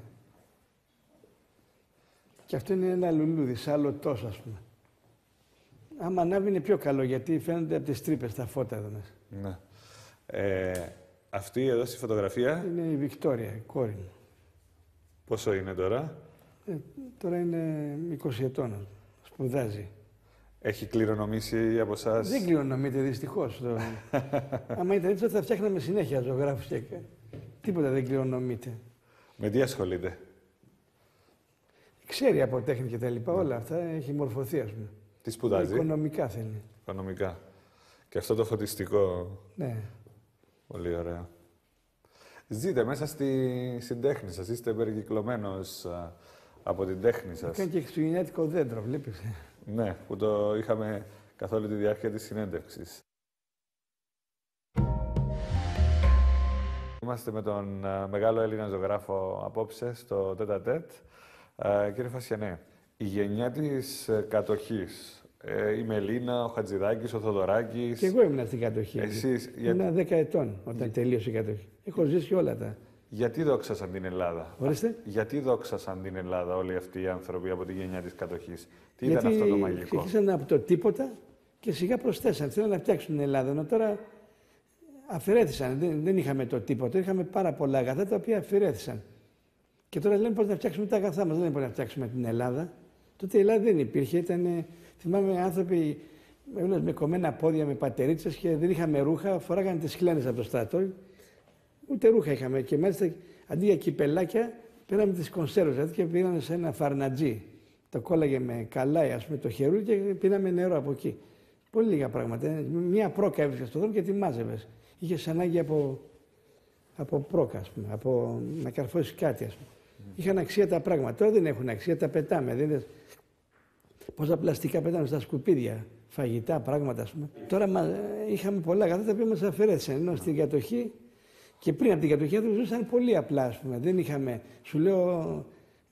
Και αυτό είναι ένα λουλούδι, σαν άλλο τόσο, ας πούμε. Άμα ανάβει είναι πιο καλό, γιατί φαίνονται από τις τρύπες τα φώτα εδώ μέσα. Ναι. Αυτή εδώ στη φωτογραφία... Είναι η Βικτόρια, η κόρη μου. Πόσο είναι τώρα? Τώρα είναι 20 ετών, σπουδάζει. Έχει κληρονομήσει από εσάς? Δεν κληρονομείται, δυστυχώς. Άμα ήταν έτσι, θα φτιάχναμε συνέχεια ζωγράφους και τίποτα δεν κληρονομείται. Με τι ασχολείται? Ξέρει από τέχνη και τα λοιπά, όλα αυτά έχει μορφωθεί, ας πούμε. Τι σπουδάζει? Οικονομικά θέλει. Οικονομικά. Και αυτό το φωτιστικό. Ναι. Πολύ ωραίο. Ζείτε μέσα στην τέχνη σας. Είστε περικυκλωμένος από την τέχνη σας. Κάνει και χριστουγεννιάτικο δέντρο, βλέπεις. Ναι, που το είχαμε καθ' όλη τη διάρκεια της συνέντευξης. Είμαστε με τον μεγάλο Έλληνα ζωγράφο απόψε στο τετ-α-τετ. Κύριε Φασιανέ, η γενιά της κατοχής, η Μελίνα, ο Χατζηδάκης, ο Θοδωράκης... Και εγώ ήμουν στην κατοχή. Εσείς... Ήμουν 10 ετών όταν τελείωσε η κατοχή. Έχω ζήσει όλα τα. Γιατί δόξασαν την Ελλάδα? Ορίστε. Γιατί δόξασαν την Ελλάδα όλοι αυτοί οι άνθρωποι από τη γενιά της κατοχής? Τι ήταν αυτό το μαγικό? Ξεκίνησαν από το τίποτα και σιγά προσθέσαν. Θέλουν να φτιάξουν την Ελλάδα. Ενώ τώρα αφαιρέθησαν. Δεν είχαμε το τίποτα. Είχαμε πάρα πολλά αγαθά τα οποία αφαιρέθησαν. Και τώρα λένε πώς να φτιάξουμε τα αγαθά μας. Δεν είναι πώς να φτιάξουμε την Ελλάδα. Τότε η Ελλάδα δεν υπήρχε. Θυμάμαι άνθρωποι με κομμένα πόδια, με πατερίτσες και δεν είχαμε ρούχα. Φοράγανε τις χλένες από το στρατό. Ούτε ρούχα είχαμε. Και μάλιστα αντί για κυπελάκια πήραμε τις κονσέρβες. Δηλαδή και πήγαμε σε ένα φαρνατζί. Το κόλλαγε με καλάι, ας πούμε, το χερούλι και πήραμε νερό από εκεί. Πολύ λίγα πράγματα. Μία πρόκα έβρισκα στον δρόμο και τη μάζευες. Είχες ανάγκη από πρόκα, ας πούμε, να καρφώσεις κάτι, ας πούμε. Είχαν αξία τα πράγματα. Τώρα δεν έχουν αξία, τα πετάμε. Πόσα πλαστικά πετάμε στα σκουπίδια, φαγητά, πράγματα, ας πούμε. Τώρα είχαμε πολλά αγαθά τα οποία μας αφαιρέθησαν. Ενώ στην κατοχή και πριν από την κατοχή άνθρωποι ζούσαν πολύ απλά, ας πούμε. Δεν είχαμε, σου λέω,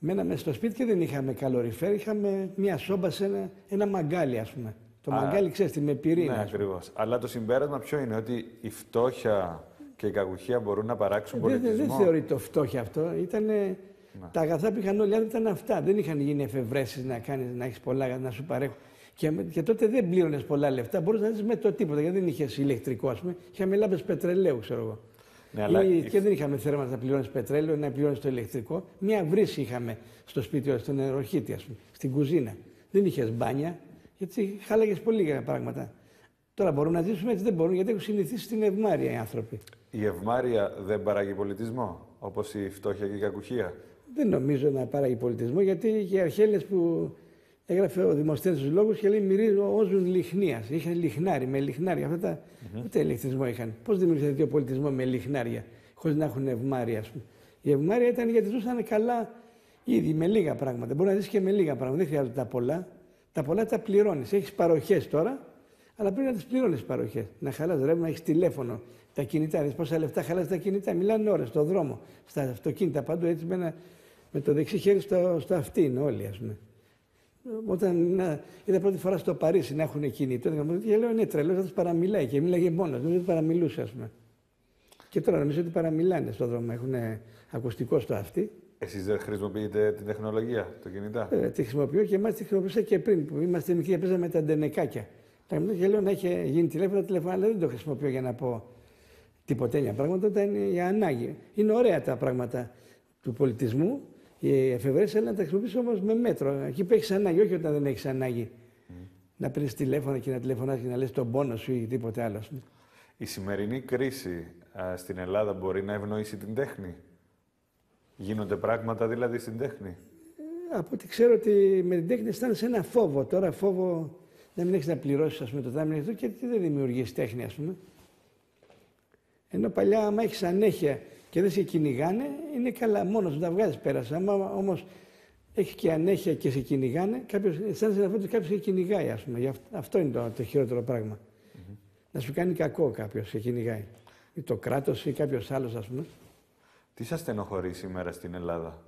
Μέναμε στο σπίτι και δεν είχαμε καλοριφέρ, είχαμε μια σόμπα σε ένα μαγκάλι, ας πούμε. Το μαγκάλι, ξέρεις, με πυρήνα. Ναι, ακριβώς. Αλλά το συμπέρασμα ποιο είναι, ότι η φτώχεια και η κακουχία μπορούν να παράξουν πολιτισμό. Δεν θεωρείται φτώχεια αυτό. Ήτανε... Τα αγαθά που είχαν όλοι οι άνθρωποι ήταν αυτά. Δεν είχαν γίνει εφευρέσεις να έχεις πολλά, να σου παρέχουν. Και τότε δεν πλήρωνες πολλά λεφτά. Μπορούσες να ζεις με το τίποτα, γιατί δεν είχες ηλεκτρικό, ας πούμε. Είχαμε λάμπες πετρελαίου, ξέρω εγώ. Ναι, αλλά... Και δεν είχαμε θέρμα να πληρώνεις πετρέλαιο, να πληρώνεις το ηλεκτρικό. Μια βρύση είχαμε στο σπίτι, στον νεροχύτη, ας πούμε, στην κουζίνα. Δεν είχες μπάνια, γιατί χάλαγες πολύ λίγα πράγματα. Τώρα μπορούν να ζήσουν έτσι, δεν μπορούν, γιατί έχουν συνηθίσει στην ευμάρεια οι άνθρωποι. Η ευμάρεια δεν παράγει πολιτισμό, όπως η φτώχεια και η κακουχία. Δεν νομίζω να παράγει πολιτισμό, γιατί και οι αρχαίοι που έγραφε ο Δημοσθένης τους λόγους και λέει μυρίζουν λιχνίας. Είχαν λιχνάρι, με λιχνάρια. Αυτά τα ούτε ηλεκτρισμό είχαν. Πώς δημιουργήσε τέτοιο πολιτισμό με λιχνάρια, χωρίς να έχουν ευμάρεια, ας πούμε. Η ευμάρεια ήταν γιατί ζούσαν καλά ήδη, με λίγα πράγματα. Μπορεί να ζεις και με λίγα πράγματα. Δεν χρειάζονται τα πολλά. Τα πολλά τα πληρώνεις. Έχεις παροχές τώρα, αλλά πρέπει να τις πληρώνεις παροχές. Να χαλάς ρεύμα, να έχεις τηλέφωνο, τα κινητά. Δεις πόσα λεφτά χαλάς τα κινητά. Μιλάνε ώρες στον δρόμο, στα αυτοκίνητα παντού, έτσι με το δεξί χέρι στο αυτί είναι όλοι, ας πούμε. Όταν είδα πρώτη φορά στο Παρίσι να έχουν κινητό, και λέω είναι τρελό, θα του παραμιλάει. Και μίλαγε μόνο, νομίζω ότι παραμιλούσε, ας πούμε. Και τώρα νομίζω ότι παραμιλάνε στον δρόμο, έχουν ακουστικό στο αυτί. Εσείς δεν χρησιμοποιείτε την τεχνολογία, το κινητά? Τη χρησιμοποιώ και εμάς τη χρησιμοποιούσα και πριν που είμαστε μικροί και παίζαμε τα ντενεκάκια. Και λέω να έχει γίνει τηλέφωνο, αλλά δεν το χρησιμοποιώ για να πω τίποτένια πράγματα, όταν είναι για ανάγκη. Είναι ωραία τα πράγματα του πολιτισμού. Οι εφευρέσεις θέλουν να τα χρησιμοποιήσει όμως με μέτρο. Εκεί που έχεις ανάγκη, όχι όταν δεν έχεις ανάγκη. Να παίρνεις τηλέφωνο και να τηλεφωνάς και να λες τον πόνο σου ή τίποτε άλλο. Η σημερινή κρίση στην Ελλάδα μπορεί να ευνοήσει την τέχνη? Γίνονται πράγματα δηλαδή στην τέχνη? Από ό,τι ξέρω ότι με την τέχνη αισθάνεσαι ένα φόβο. Τώρα φόβο να μην έχεις να πληρώσεις, ας πούμε, το τάμινο αυτό και δεν δημιουργείς τέχνη, ας πούμε. Ενώ παλιά, άμα έχεις ανέχεια και δεν σε κυνηγάνε, είναι καλά. Μόνος σου τα βγάζεις πέρασε. Άμα όμως έχεις και ανέχεια και σε κυνηγάνε, αισθάνεσαι ότι κάποιος σε κυνηγάει, ας πούμε. Αυτό είναι το χειρότερο πράγμα. Να σου κάνει κακό κάποιος σε κυνηγάει. Ή το κράτος ή κάποιος άλλος, ας πούμε. Τι σας στενοχωρεί σήμερα στην Ελλάδα?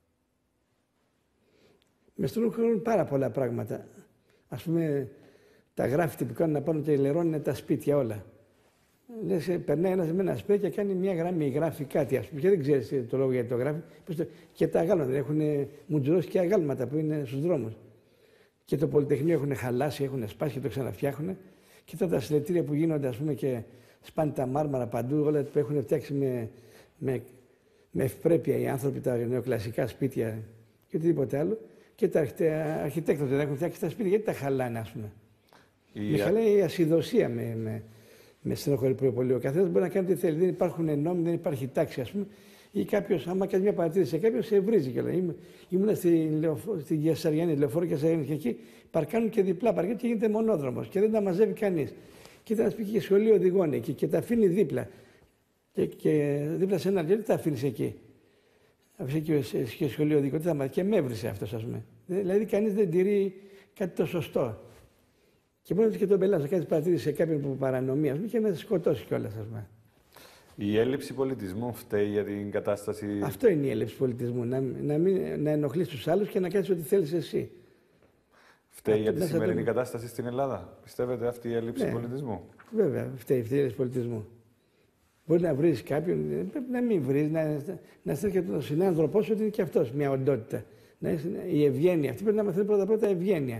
Με στενοχωρούν πάρα πολλά πράγματα. Ας πούμε, τα γράφητη που κάνουν να πάνε και λερώνουν τα σπίτια όλα. Λες, περνάει ένας με ένα σπίτι και κάνει μια γραμμή, γράφει κάτι, ας πούμε, και δεν ξέρεις το λόγο γιατί το γράφει. Και τα αγάλματα, έχουν μουτζουρώσει και αγάλματα που είναι στους δρόμους. Και το Πολυτεχνείο έχουν χαλάσει, έχουν σπάσει και το ξαναφτιάχνουν. Και τα συλλεκτήρια που γίνονται, ας πούμε, και σπάνε τα μάρμαρα παντού, όλα που έχουν φτιάξει με ευπρέπεια οι άνθρωποι, τα νεοκλασικά σπίτια και οτιδήποτε άλλο. Και τα αρχιτέκτονες δεν έχουν φτιάξει τα σπίτια, γιατί τα χαλάνε, ας πούμε. Με χαλάει η ασυδοσία με στενοχωρεί πολύ. Ο καθένας μπορεί να κάνει ό,τι θέλει. Δεν υπάρχουν νόμοι, δεν υπάρχει τάξη, ας πούμε. Ή κάποιος, άμα κάνει μια παρατήρηση σε κάποιον, σε βρίζει κιόλα. Ήμουνα στην Κεσαριανή, λεωφόρο Κεσαριανή, και εκεί παρκάνουν και διπλά παρκάνουν και γίνεται μονόδρομος και δεν τα μαζεύει κανείς. Και ήταν, ας πούμε, και σχολείο οδηγών εκεί και τα αφήνει δίπλα. Και δίπλα σε ένα άλλο, γιατί τα αφήνει εκεί. Αφήνει και σχολείο οδηγών, και με έβρισε αυτό, ας πούμε. Δηλαδή, κανείς δεν τηρεί κάτι το σωστό. Και μπορεί να και τον πελάτη να κάνει παρατήρηση σε κάποιον που παρανομεί, ας πούμε, και να σε σκοτώσει κιόλας, ας πούμε. Η έλλειψη πολιτισμού φταίει για την κατάσταση? Αυτό είναι η έλλειψη πολιτισμού. Να ενοχλείς τους άλλους και να κάνεις ό,τι θέλεις εσύ. Φταίει για τη σημερινή κατάσταση στην Ελλάδα? Πιστεύετε αυτή η έλλειψη πολιτισμού? Βέβαια, φταίει η έλλειψη πολιτισμού. Μπορεί να βρεις κάποιον, πρέπει να μην βρεις, να στέλνει και τον συνάνθρωπό σου ότι είναι και αυτός μια οντότητα. Η ευγένεια. Αυτή πρέπει να μαθαίνει πρώτα ευγένεια.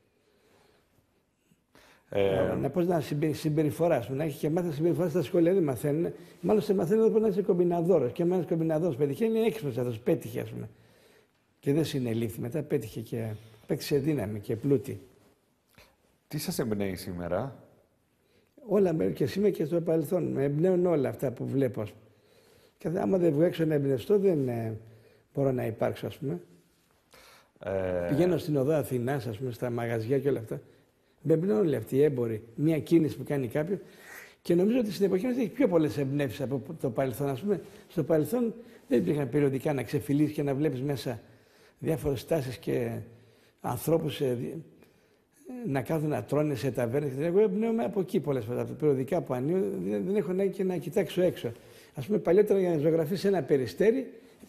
Να πώς να συμπεριφοράς, να έχει και μάθει συμπεριφορά στα σχολεία, δεν μαθαίνουν. Μάλλον σε μαθαίνουν ότι να είσαι κομπιναδόρος. Και αν είσαι κομπιναδόρος πέτυχε, είναι έξυπνος αυτός, πέτυχε, ας πούμε. Και δεν συνελήφθη, μετά πέτυχε και παίξε δύναμη και πλούτη. Τι σας εμπνέει σήμερα? Όλα, και σήμερα και στο παρελθόν. Με εμπνέουν όλα αυτά που βλέπω. Και άμα δεν βγω έξω να εμπνευστώ, δεν μπορώ να υπάρξω, ας πούμε. Πηγαίνω στην οδό Αθηνάς, ας πούμε, στα μαγαζιά και όλα αυτά. Με εμπνέουν όλοι αυτοί οι έμποροι. Μια κίνηση που κάνει κάποιο. Και νομίζω ότι στην εποχή μας έχει πιο πολλές εμπνεύσεις από το παρελθόν. Ας πούμε, στο παρελθόν δεν υπήρχαν περιοδικά να ξεφυλίσεις και να βλέπεις μέσα διάφορες τάσεις και ανθρώπους να κάθουν να τρώνε σε ταβέρνες. Εγώ εμπνέομαι από εκεί πολλές φορές. Από τα περιοδικά που ανοίγω δεν έχω ανάγκη και να κοιτάξω έξω. Ας πούμε, παλιότερα για να ζωγραφίσεις ένα περιστέρι,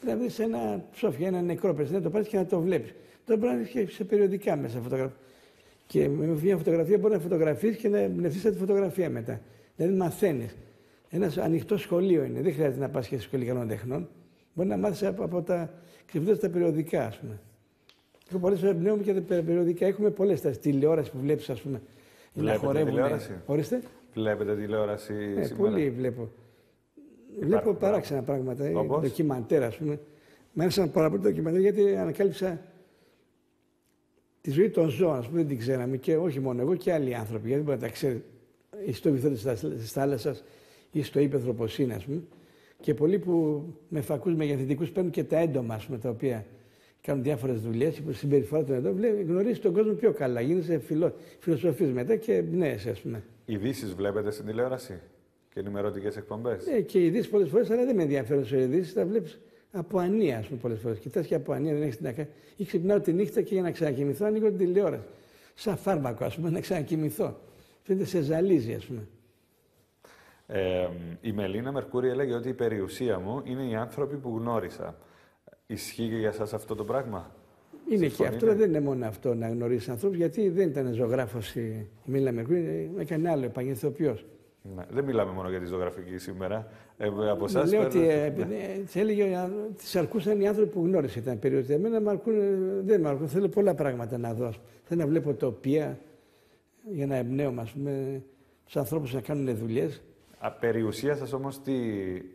να βρεις ένα ψόφιο, ένα νεκρό πες, να το πάρεις και να το βλέπεις. Το μπορεί να βρεις και σε περιοδικά μέσα φωτογραφία. Και με μια φωτογραφία μπορεί να φωτογραφίσεις και να εμπνευστείς από τη φωτογραφία μετά. Δηλαδή μαθαίνεις. Ένα ανοιχτό σχολείο είναι. Δεν χρειάζεται να πας και στη σχολή καλών τεχνών. Μπορεί να μάθεις από τα κρυφτές τα περιοδικά, ας πούμε. Έχω πολλές φορές πνεύμα και τα περιοδικά. Έχουμε πολλές τα τηλεόραση που βλέπεις, ας πούμε. Βλέπετε τηλεόραση. Ορίστε. Βλέπετε τηλεόραση σήμερα. Πολύ βλέπω. Βλέπω παράξενα πράγματα. Ντοκιμαντέρ, ας πούμε. Μ' άρεσαν πάρα πολύ ντοκιμαντέρ γιατί ανακάλυψα τη ζωή των ζώων, ας πούμε, δεν την ξέραμε. Και όχι μόνο εγώ και άλλοι άνθρωποι. Γιατί μπορεί να τα ξέρει στο βυθό της θάλασσας ή στο ύπαιθρο όπως είναι, ας πούμε. Και πολλοί που με φακούς μεγεθυντικούς παίρνουν και τα έντομα, ας πούμε, τα οποία κάνουν διάφορες δουλειές. Η συμπεριφορά των έντομων γνωρίζει τον κόσμο πιο καλά. Γίνεσαι φιλοσοφής μετά και εμπνέεσαι, ας πούμε. Ειδήσεις βλέπετε στην τηλεόραση και ενημερωτικές εκπομπές. Και ειδήσεις πολλές φορές, αλλά δεν με ενδιαφέρουν σε ειδήσεις. Τα βλέπεις από ανία, ας πούμε, πολλές φορές. Κοιτάς και από ανία, δεν έχεις τι να κάνεις. Ή ξυπνάω τη νύχτα και για να ξανακοιμηθώ ανοίγω την τηλεόραση. Σαν φάρμακο, ας πούμε, να ξανακοιμηθώ. Φαίνεται σε ζαλίζει, ας πούμε. Η Μελίνα Μερκούρη έλεγε ότι η περιουσία μου είναι οι άνθρωποι που γνώρισα. Ισχύει και για σας αυτό το πράγμα? Είναι και αυτό, δεν είναι μόνο αυτό να γνωρίσει ανθρώπους, γιατί δεν ήταν ζωγράφος η Μελίνα Μερκούρη, έκανε άλλο, επαγγελματίας. Ναι, δεν μιλάμε μόνο για τη ζωγραφική σήμερα. Από εσάς λέω ότι της έλεγε τις αρκούσαν οι άνθρωποι που γνώρισε, ήταν περιουσία. Εμένα δεν μ' αρκούν, θέλω πολλά πράγματα να δω. Θέλω να βλέπω τοπία για να εμπνέομαι, ας πούμε, τους ανθρώπους να κάνουν δουλειές. Περιουσία σας όμως τι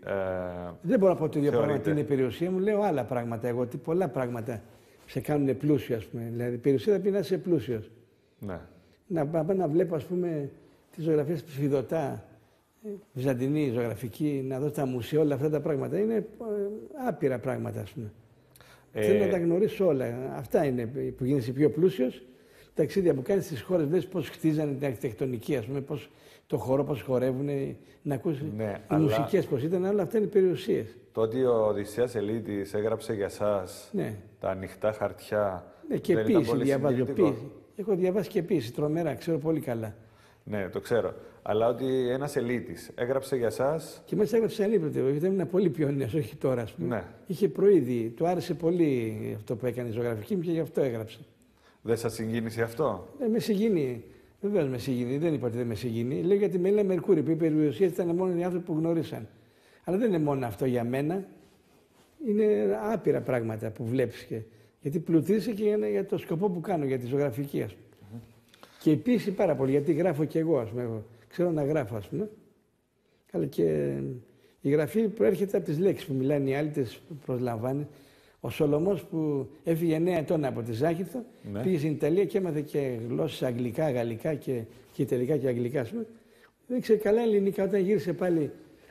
δεν μπορώ να πω το ίδιο πράγμα τι είναι η περιουσία μου, λέω άλλα πράγματα εγώ, ότι πολλά πράγματα σε κάνουν πλούσιο, ας πούμε. Δηλαδή η περιουσία θα πει να είσαι πλούσιος. Ναι. Να βλέπω, ας πούμε, τις ζωγραφίες του Φιδωτά, βυζαντινή, ζωγραφική, να δω τα μουσεία, όλα αυτά τα πράγματα. Είναι άπειρα πράγματα, ας πούμε. Θέλω να τα γνωρίσω όλα. Αυτά είναι που γίνεσαι πιο πλούσιος. Ταξίδια που κάνεις στις χώρες, βλέπεις πώς χτίζανε την αρχιτεκτονική, ας πούμε, πώς το χώρο, πώς χορεύουν, να ακούσεις οι μουσικές πώς ήταν, όλα αυτά είναι περιουσίες. Το ότι ο Οδυσσέας Ελίτης έγραψε για σας τα ανοιχτά χαρτιά. Ναι, και ποίηση διαβάζω. Έχω διαβάσει και ποίηση, τρομερά, ξέρω πολύ καλά. Ναι, το ξέρω. Αλλά ότι ένας Ελίτης έγραψε για σας. Και μέσα έγραψε ανίπληρωτη, γιατί ήμουν πολύ πιο νέος, όχι τώρα, ας πούμε. Ναι. Είχε προείδη, του άρεσε πολύ αυτό που έκανε η ζωγραφική μου και γι' αυτό έγραψε. Δεν σας συγκίνησε αυτό? Με συγκίνει. Βεβαίως με συγκίνει. Δεν είπα ότι δεν με συγκίνει. Λέω για τη Μελίνα Μερκούρη που η περιουσία ήταν μόνο οι άνθρωποι που γνώρισαν. Αλλά δεν είναι μόνο αυτό για μένα. Είναι άπειρα πράγματα που βλέπεις. Γιατί πλουτίζεσαι και για το σκοπό που κάνω, για τη ζωγραφική, ας πούμε. Και επίσης πάρα πολύ, γιατί γράφω κι εγώ, ας πούμε. Εγώ ξέρω να γράφω, ας πούμε. Αλλά και η γραφή προέρχεται από τις λέξεις που μιλάνε οι άλλοι, τις προσλαμβάνει. Ο Σολωμός που έφυγε 9 ετών από τη Ζάχυνθο, πήγε στην Ιταλία και έμαθε και γλώσσες αγγλικά, γαλλικά και ιταλικά και αγγλικά, ας πούμε. Δεν ήξερε καλά ελληνικά. Όταν γύρισε πάλι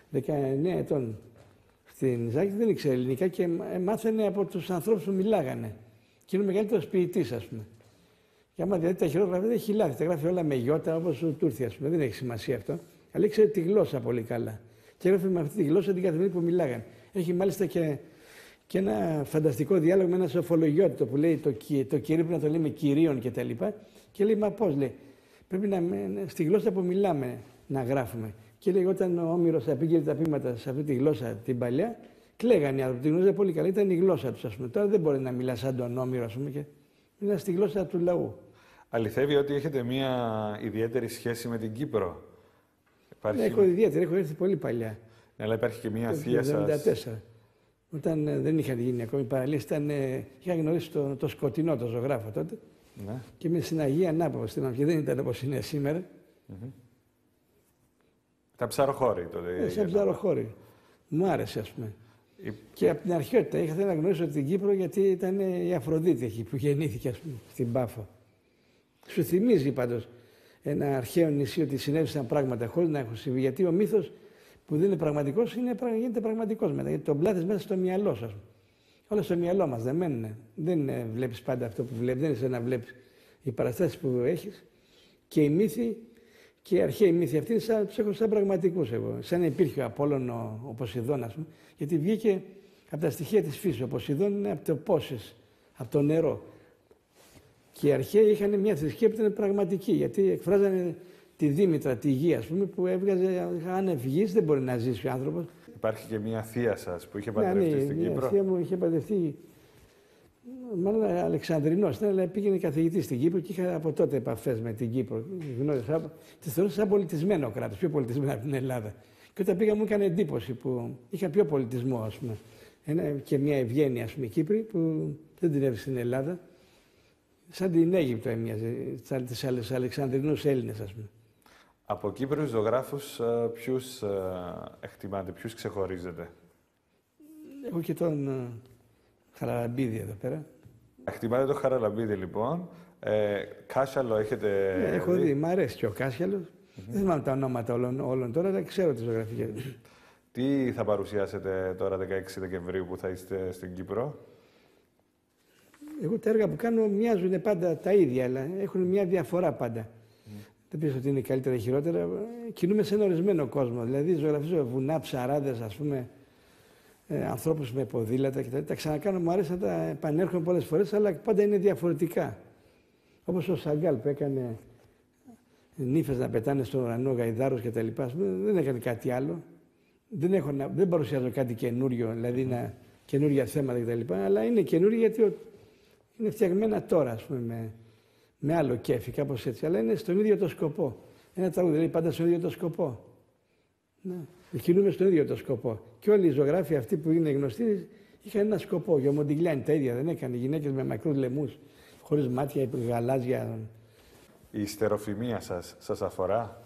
19 ετών στην Ζάχυνθο, δεν ήξερε ελληνικά και μάθαινε από τους ανθρώπους που μιλάγανε. Και είναι ο μεγαλύτερος ποιητής, ας πούμε. Και άμα δηλαδή τα χειρόγραφα δεν έχει λάθη, τα γράφει όλα με γιώτα όπως του ήρθε, ας πούμε. Δεν έχει σημασία αυτό. Αλλά ήξερε τη γλώσσα πολύ καλά. Και έγραφε με αυτή τη γλώσσα την καθημερινή που μιλάγανε. Έχει μάλιστα και ένα φανταστικό διάλογο με ένα σοφολογιώτητο που λέει το κυρί να το λέμε κυρίων κτλ. Και λέει, μα πώς λέει, πρέπει στη γλώσσα που μιλάμε να γράφουμε. Και λέει, όταν ο Όμηρος απήγγειλε τα ποίηματα σε αυτή τη γλώσσα την παλιά, κλαίγανε οι άνθρωποι, τη γνώριζαν πολύ καλά, ήταν η γλώσσα τους, ας πούμε. Τώρα δεν μπορεί να μιλά σαν τον Όμηρο, ας πούμε, και μιλά στη γλώσσα του λαού. Αληθεύει ότι έχετε μια ιδιαίτερη σχέση με την Κύπρο? Υπάρχει... Έχω ιδιαίτερη, έχω έρθει πολύ παλιά. Ναι, αλλά υπάρχει και μια θεία σας. Όταν δεν είχαν γίνει ακόμη παραλίες, είχα γνωρίσει το Σκοτεινό, το ζωγράφο τότε. Ναι. Και ήμουν στην Αγία Ανάπαυση, και δεν ήταν όπως είναι σήμερα. Τα ψαροχώρη τότε. Σαν ψαροχώρη. Μου άρεσε, ας πούμε. Και από την αρχαιότητα είχα θέλει να γνωρίσω την Κύπρο, γιατί ήταν η Αφροδίτη εκεί που γεννήθηκε, ας πούμε, στην Πάφο. Σου θυμίζει πάντως ένα αρχαίο νησί ότι συνέβησαν πράγματα χωρίς να έχουν συμβεί. Γιατί ο μύθος που δεν είναι πραγματικός γίνεται πραγματικός μετά. Γιατί τον πλάθεις μέσα στο μυαλό σας. Όλα στο μυαλό μας δεν μένουν. Δεν βλέπεις πάντα αυτό που βλέπεις, δεν είσαι να βλέπεις οι παραστάσεις που έχεις. Και οι μύθοι και οι αρχαίοι μύθοι αυτοί τους έχω σαν πραγματικούς εγώ. Σαν να υπήρχε ο Απόλλων, ο Ποσειδών, ας πούμε. Γιατί βγήκε από τα στοιχεία της φύσης. Ο Ποσειδών είναι από το πόσες, από το νερό. Και οι αρχαίοι είχαν μια θρησκεία που ήταν πραγματική. Γιατί εκφράζανε τη Δήμητρα, τη γη, ας πούμε, που έβγαζε άνευ γης, δεν μπορεί να ζήσει ο άνθρωπος. Υπάρχει και μια θεία σας που είχε Ναι, παντρευτεί στην Κύπρο. Η θεία μου είχε παντρευτεί, μάλλον Αλεξανδρινός, αλλά πήγαινε καθηγητή στην Κύπρο και είχα από τότε επαφές με την Κύπρο. Τη θεωρούσα σαν πολιτισμένο κράτος, πιο πολιτισμένο από την Ελλάδα. Και όταν πήγα μου έκανε εντύπωση που είχα πιο πολιτισμό, ας πούμε. Και μια ευγένεια, ας πούμε, Κύπρη που δεν την έβρισε στην Ελλάδα. Σαν την Αίγυπτο έμοιαζε, σαν τις Αλεξανδρινούς Έλληνες, ας πούμε. Από Κύπρους ζωγράφους ποιους εκτιμάτε, ποιους ξεχωρίζετε? Έχω και τον Χαραλαμπίδη εδώ πέρα. Εκτιμάτε τον Χαραλαμπίδη, λοιπόν. Κάσιαλο έχετε Ναι, έχω δει. Μ' αρέσει και ο Κάσιαλος. Δεν θυμάμαι τα ονόματα όλων τώρα, αλλά ξέρω τις ζωγραφικές. Τι θα παρουσιάσετε τώρα 16 Δεκεμβρίου που θα είστε στην Κύπρο? Εγώ τα έργα που κάνω μοιάζουν πάντα τα ίδια, αλλά έχουν μια διαφορά πάντα. Δεν πεις ότι είναι καλύτερα ή χειρότερα. Κινούμε σε ένα ορισμένο κόσμο. Δηλαδή, ζωγραφίζω βουνά, ψαράδες, ας πούμε, ανθρώπους με ποδήλατα κτλ. Τα ξανακάνω, μου αρέσει να τα επανέρχομαι πολλές φορές, αλλά πάντα είναι διαφορετικά. Όπως ο Σαγκάλ που έκανε νύφες να πετάνε στον ουρανό, γαϊδάρους κτλ. Δεν έκανε κάτι άλλο. Δεν παρουσιάζω κάτι καινούριο, δηλαδή καινούργια θέματα κτλ. Αλλά είναι καινούργια γιατί είναι φτιαγμένα τώρα, ας πούμε, με άλλο κέφι, κάπως έτσι. Αλλά είναι στον ίδιο το σκοπό. Ένα τραγούδι δηλαδή πάντα στον ίδιο το σκοπό. Ναι. Κινούμε στον ίδιο το σκοπό. Και όλοι οι ζωγράφοι αυτοί που είναι γνωστοί είχαν ένα σκοπό. Και ο Μοντιγλιάνι τα ίδια δεν έκανε. Γυναίκες με μακρούς λαιμούς, χωρίς μάτια, γαλάζια. Η ιστεροφημία σας αφορά?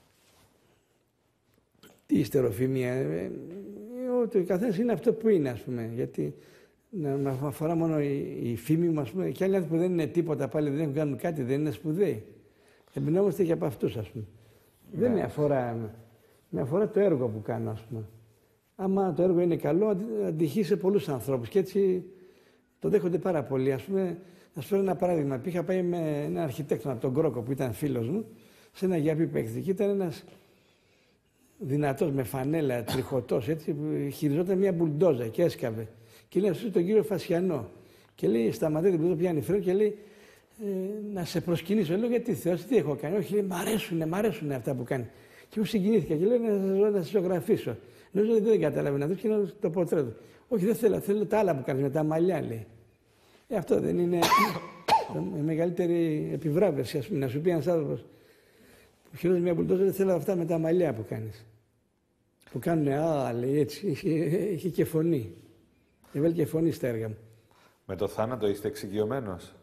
Τι ιστεροφημία? Ο καθένας είναι αυτό που είναι, ας πούμε. Γιατί να αφορά μόνο η φήμη μου, ας πούμε. Και άλλοι άνθρωποι που δεν είναι τίποτα πάλι, δεν έχουν κάνει κάτι, δεν είναι σπουδαίοι. Εμπνεόμαστε και από αυτούς, ας πούμε. Ναι. Δεν με αφορά. Με αφορά το έργο που κάνω, ας πούμε. Άμα το έργο είναι καλό, αντυχεί σε πολλούς ανθρώπους και έτσι το δέχονται πάρα πολύ. Ας πούμε, να σου φέρω ένα παράδειγμα. Είχα πάει με έναν αρχιτέκτονα από τον Κρόκο που ήταν φίλος μου, σε ένα γιαπί που έκθηκε. Ήταν ένας δυνατός με φανέλα, τριχωτός, έτσι, που χειριζόταν μια μπουλντόζα και έσκαβε. Και λέει αυτό τον κύριο Φασιανό. Και λέει, σταματάει την μπουλντόζα, πιάνει φρένο και λέει, να σε προσκυνήσω. Λέω, γιατί Θεός, τι έχω κάνει? Όχι, λέει, μ' αρέσουν αυτά που κάνει. Και μου συγκινήθηκα και λέω να σε ζωγραφίσω. Νομίζω ότι δεν κατάλαβε να δει και να το πορτρέτο. Όχι, δεν θέλω, θέλω τα άλλα που κάνει με τα μαλλιά, λέει. Αυτό δεν είναι η μεγαλύτερη επιβράβευση, ας πούμε, να σου πει ένας άνθρωπος που χειρίζει μια μπουλντόζα, δεν θέλω αυτά με τα μαλλιά που κάνεις. Που κάνουν, λέει έτσι, είχε και φωνή. Έβαλε και φωνή στα έργα μου. Με το θάνατο είστε εξοικειωμένος?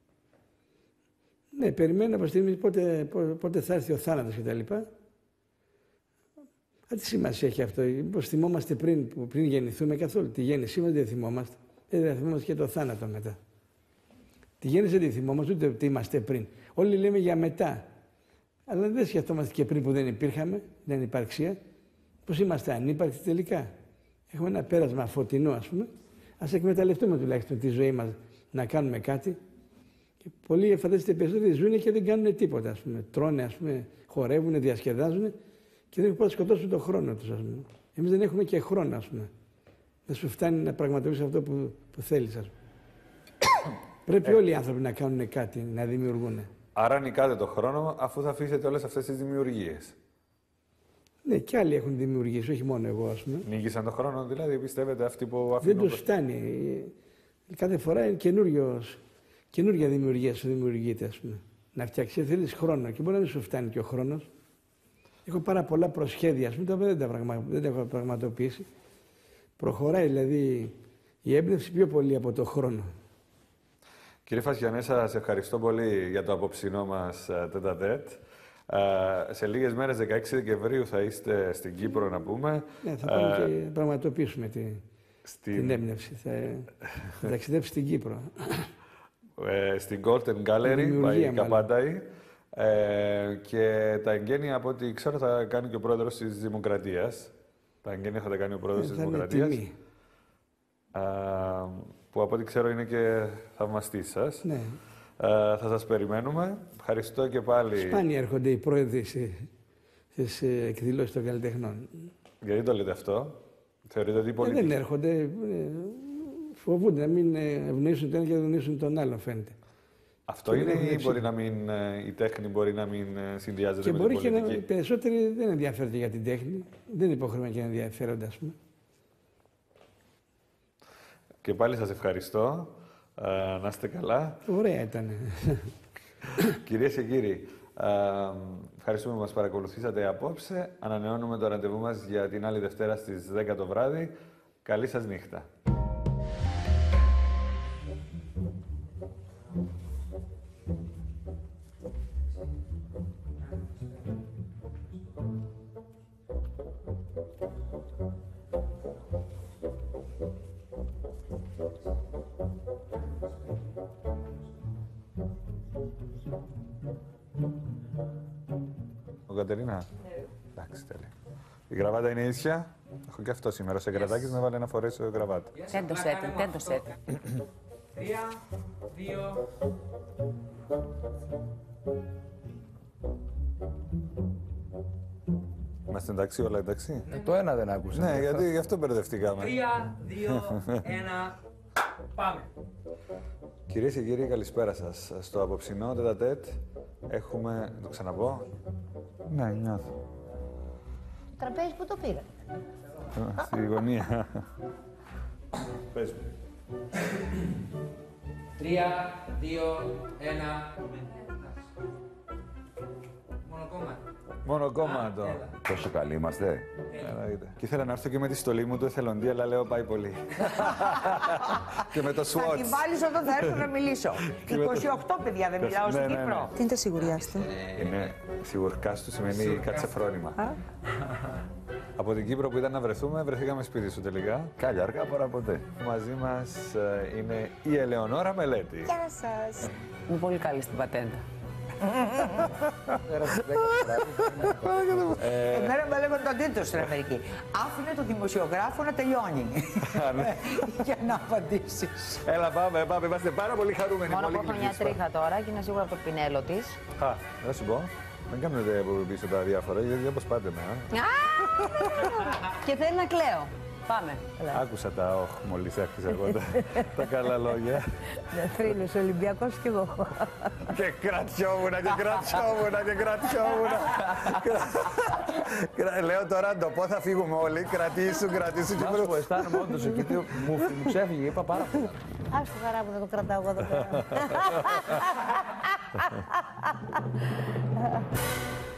Ναι, περιμένω από στιγμή πότε θα έρθει ο θάνατος κτλ. Τι σημασία έχει αυτό? Μήπως θυμόμαστε πριν γεννηθούμε? Καθόλου. Τη γέννησή μας δεν θυμόμαστε. Δεν θυμόμαστε και το θάνατο μετά. Τη γέννηση δεν θυμόμαστε, ούτε τι είμαστε πριν. Όλοι λέμε για μετά. Αλλά δεν σκεφτόμαστε και πριν που δεν υπήρχαμε, δεν υπαρξία. Πώς είμαστε ανύπαρκτοι τελικά? Έχουμε ένα πέρασμα φωτεινό, ας πούμε. Ας εκμεταλλευτούμε τουλάχιστον τη ζωή μας να κάνουμε κάτι. Και πολλοί, φανταστείτε, περισσότεροι ζουν και δεν κάνουν τίποτα. Ας πούμε. Τρώνε, ας πούμε, χορεύουν, διασκεδάζουν. Και δεν έχουν πάει να σκοτώσουν τον χρόνο τους, ας πούμε. Εμείς δεν έχουμε και χρόνο, ας πούμε. Δεν σου φτάνει να πραγματοποιήσεις αυτό που θέλεις, ας πούμε. Πρέπει όλοι οι άνθρωποι να κάνουν κάτι, να δημιουργούν. Άρα νικάτε τον χρόνο αφού θα αφήσετε όλες αυτές τις δημιουργίες? Ναι, και άλλοι έχουν δημιουργήσει, όχι μόνο εγώ, ας πούμε. Νίκησαν τον χρόνο, δηλαδή, πιστεύετε αυτοί που αφήνουν? Δεν τους φτάνει. Κάθε φορά είναι καινούργια δημιουργία σου δημιουργείται, ας πούμε. Να φτιάξει, θέλεις χρόνο και μπορεί να μην σου φτάνει και ο χρόνος. Έχω πάρα πολλά προσχέδια, ας πούμε, τα οποία δεν τα έχω πραγματοποιήσει. Προχωράει δηλαδή η έμπνευση πιο πολύ από το χρόνο. Κύριε Φασιανέ, σας ευχαριστώ πολύ για το απόψινό μας τέτα-τέτ. Σε λίγες μέρες, 16 Δεκεμβρίου, θα είστε στην Κύπρο, να πούμε. Ναι, θα πάμε και πραγματοποιήσουμε την έμπνευση. Θα ταξιδέψει στην Κύπρο. Στην Golden Gallery, πάει Καπάνταη. Και τα εγγένεια, από ό,τι ξέρω, θα κάνει και ο πρόεδρος της Δημοκρατίας. Τα εγγένεια θα τα κάνει ο πρόεδρος της Δημοκρατίας. Που από ό,τι ξέρω είναι και θαυμαστής σας. Ναι. Θα σας περιμένουμε. Ευχαριστώ και πάλι. Σπάνια έρχονται οι πρόεδροι στις εκδηλώσεις των καλλιτεχνών. Γιατί το λέτε αυτό? Θεωρείτε ότι οι πολιτικοί... Δεν έρχονται. Φοβούνται να μην ευνοήσουν τον ένα και να ευνοήσουν τον άλλο, φαίνεται. Αυτό είναι ή μπορεί να μην, η τέχνη μπορεί να μην συνδυάζεται με την πολιτική? Και μπορεί και περισσότεροι δεν ενδιαφέρονται για την τέχνη. Δεν είναι υποχρεωμένοι και να ενδιαφέρονται, ας πούμε. Και πάλι σας ευχαριστώ. Να είστε καλά. Ωραία ήταν. Κυρίες και κύριοι, ευχαριστούμε που μας παρακολουθήσατε απόψε. Ανανεώνουμε το ραντεβού μας για την άλλη Δευτέρα στις 10 το βράδυ. Καλή σας νύχτα. Κατερίνα. Εντάξει, τέλεια. Η γραβάτα είναι ίσια. Έχω και αυτό σήμερα. Σε κρατάκι να βάλει να φορέσει το γραβάτα. Τέντο setting. 3, 2. Είμαστε εντάξει, όλα εντάξει. Το ένα δεν άκουσα. Ναι, γιατί γι' αυτό μπερδευτήκαμε. 3, 2, 1, πάμε. Κυρίες και κύριοι, καλησπέρα σας. Στο απόψινό τετατέτ έχουμε. Το ξαναπώ. Ναι, νιώθω. Το τραπέζι που το πήρα. Στη γωνία. Πες μου. 3, 2, 1. Μονοκόμματο. Τόσο καλοί είμαστε. Και ήθελα να έρθω και με τη στολή μου του εθελοντή, αλλά λέω πάει πολύ. Και με το Θα SWAT. τη βάλεις όταν θα έρθω να μιλήσω. 28 παιδιά δεν μιλάω στην Κύπρο. Τι είναι το σιγουριάστο? Είναι σιγουρκάστου, σημαίνει κάτσε φρόνημα. Από την Κύπρο που ήταν να βρεθούμε, βρεθήκαμε σπίτι σου τελικά. Κάλλια αργά παρά ποτέ. Μαζί μας είναι η Ελεονόρα Μελέτη. Γεια σας. Είμαι πολύ καλή στην πατέντα. Εμένα με λέγονται το αντίθετο στην Αμερική. Άφηνε τον δημοσιογράφο να τελειώνει. Για να απαντήσεις. Έλα πάμε, είμαστε πάρα πολύ χαρούμενοι. Μόνο πολύ που έχω μια γλυκείς. τρίχα τώρα και είναι σίγουρα από το πινέλο τη. Α, να σου πω. Δεν κάνετε από πίσω τα διάφορα, γιατί όπως πάτε με. Και θέλει να κλαίω. Πάμε. Άκουσα τα όχ μόλις άρχισα εγώ τα καλά λόγια. Θρύλος Ολυμπιακός κι εγώ. Και κρατιόμουν. Λέω τώρα αν το πω θα φύγουμε όλοι. Κρατήσου. Να σου πω, αισθάνομαι όντως εκεί μου ξέφυγε, είπα πάρα πολλά. Ας το χαρά που δεν το κρατάω εγώ εδώ πέρα.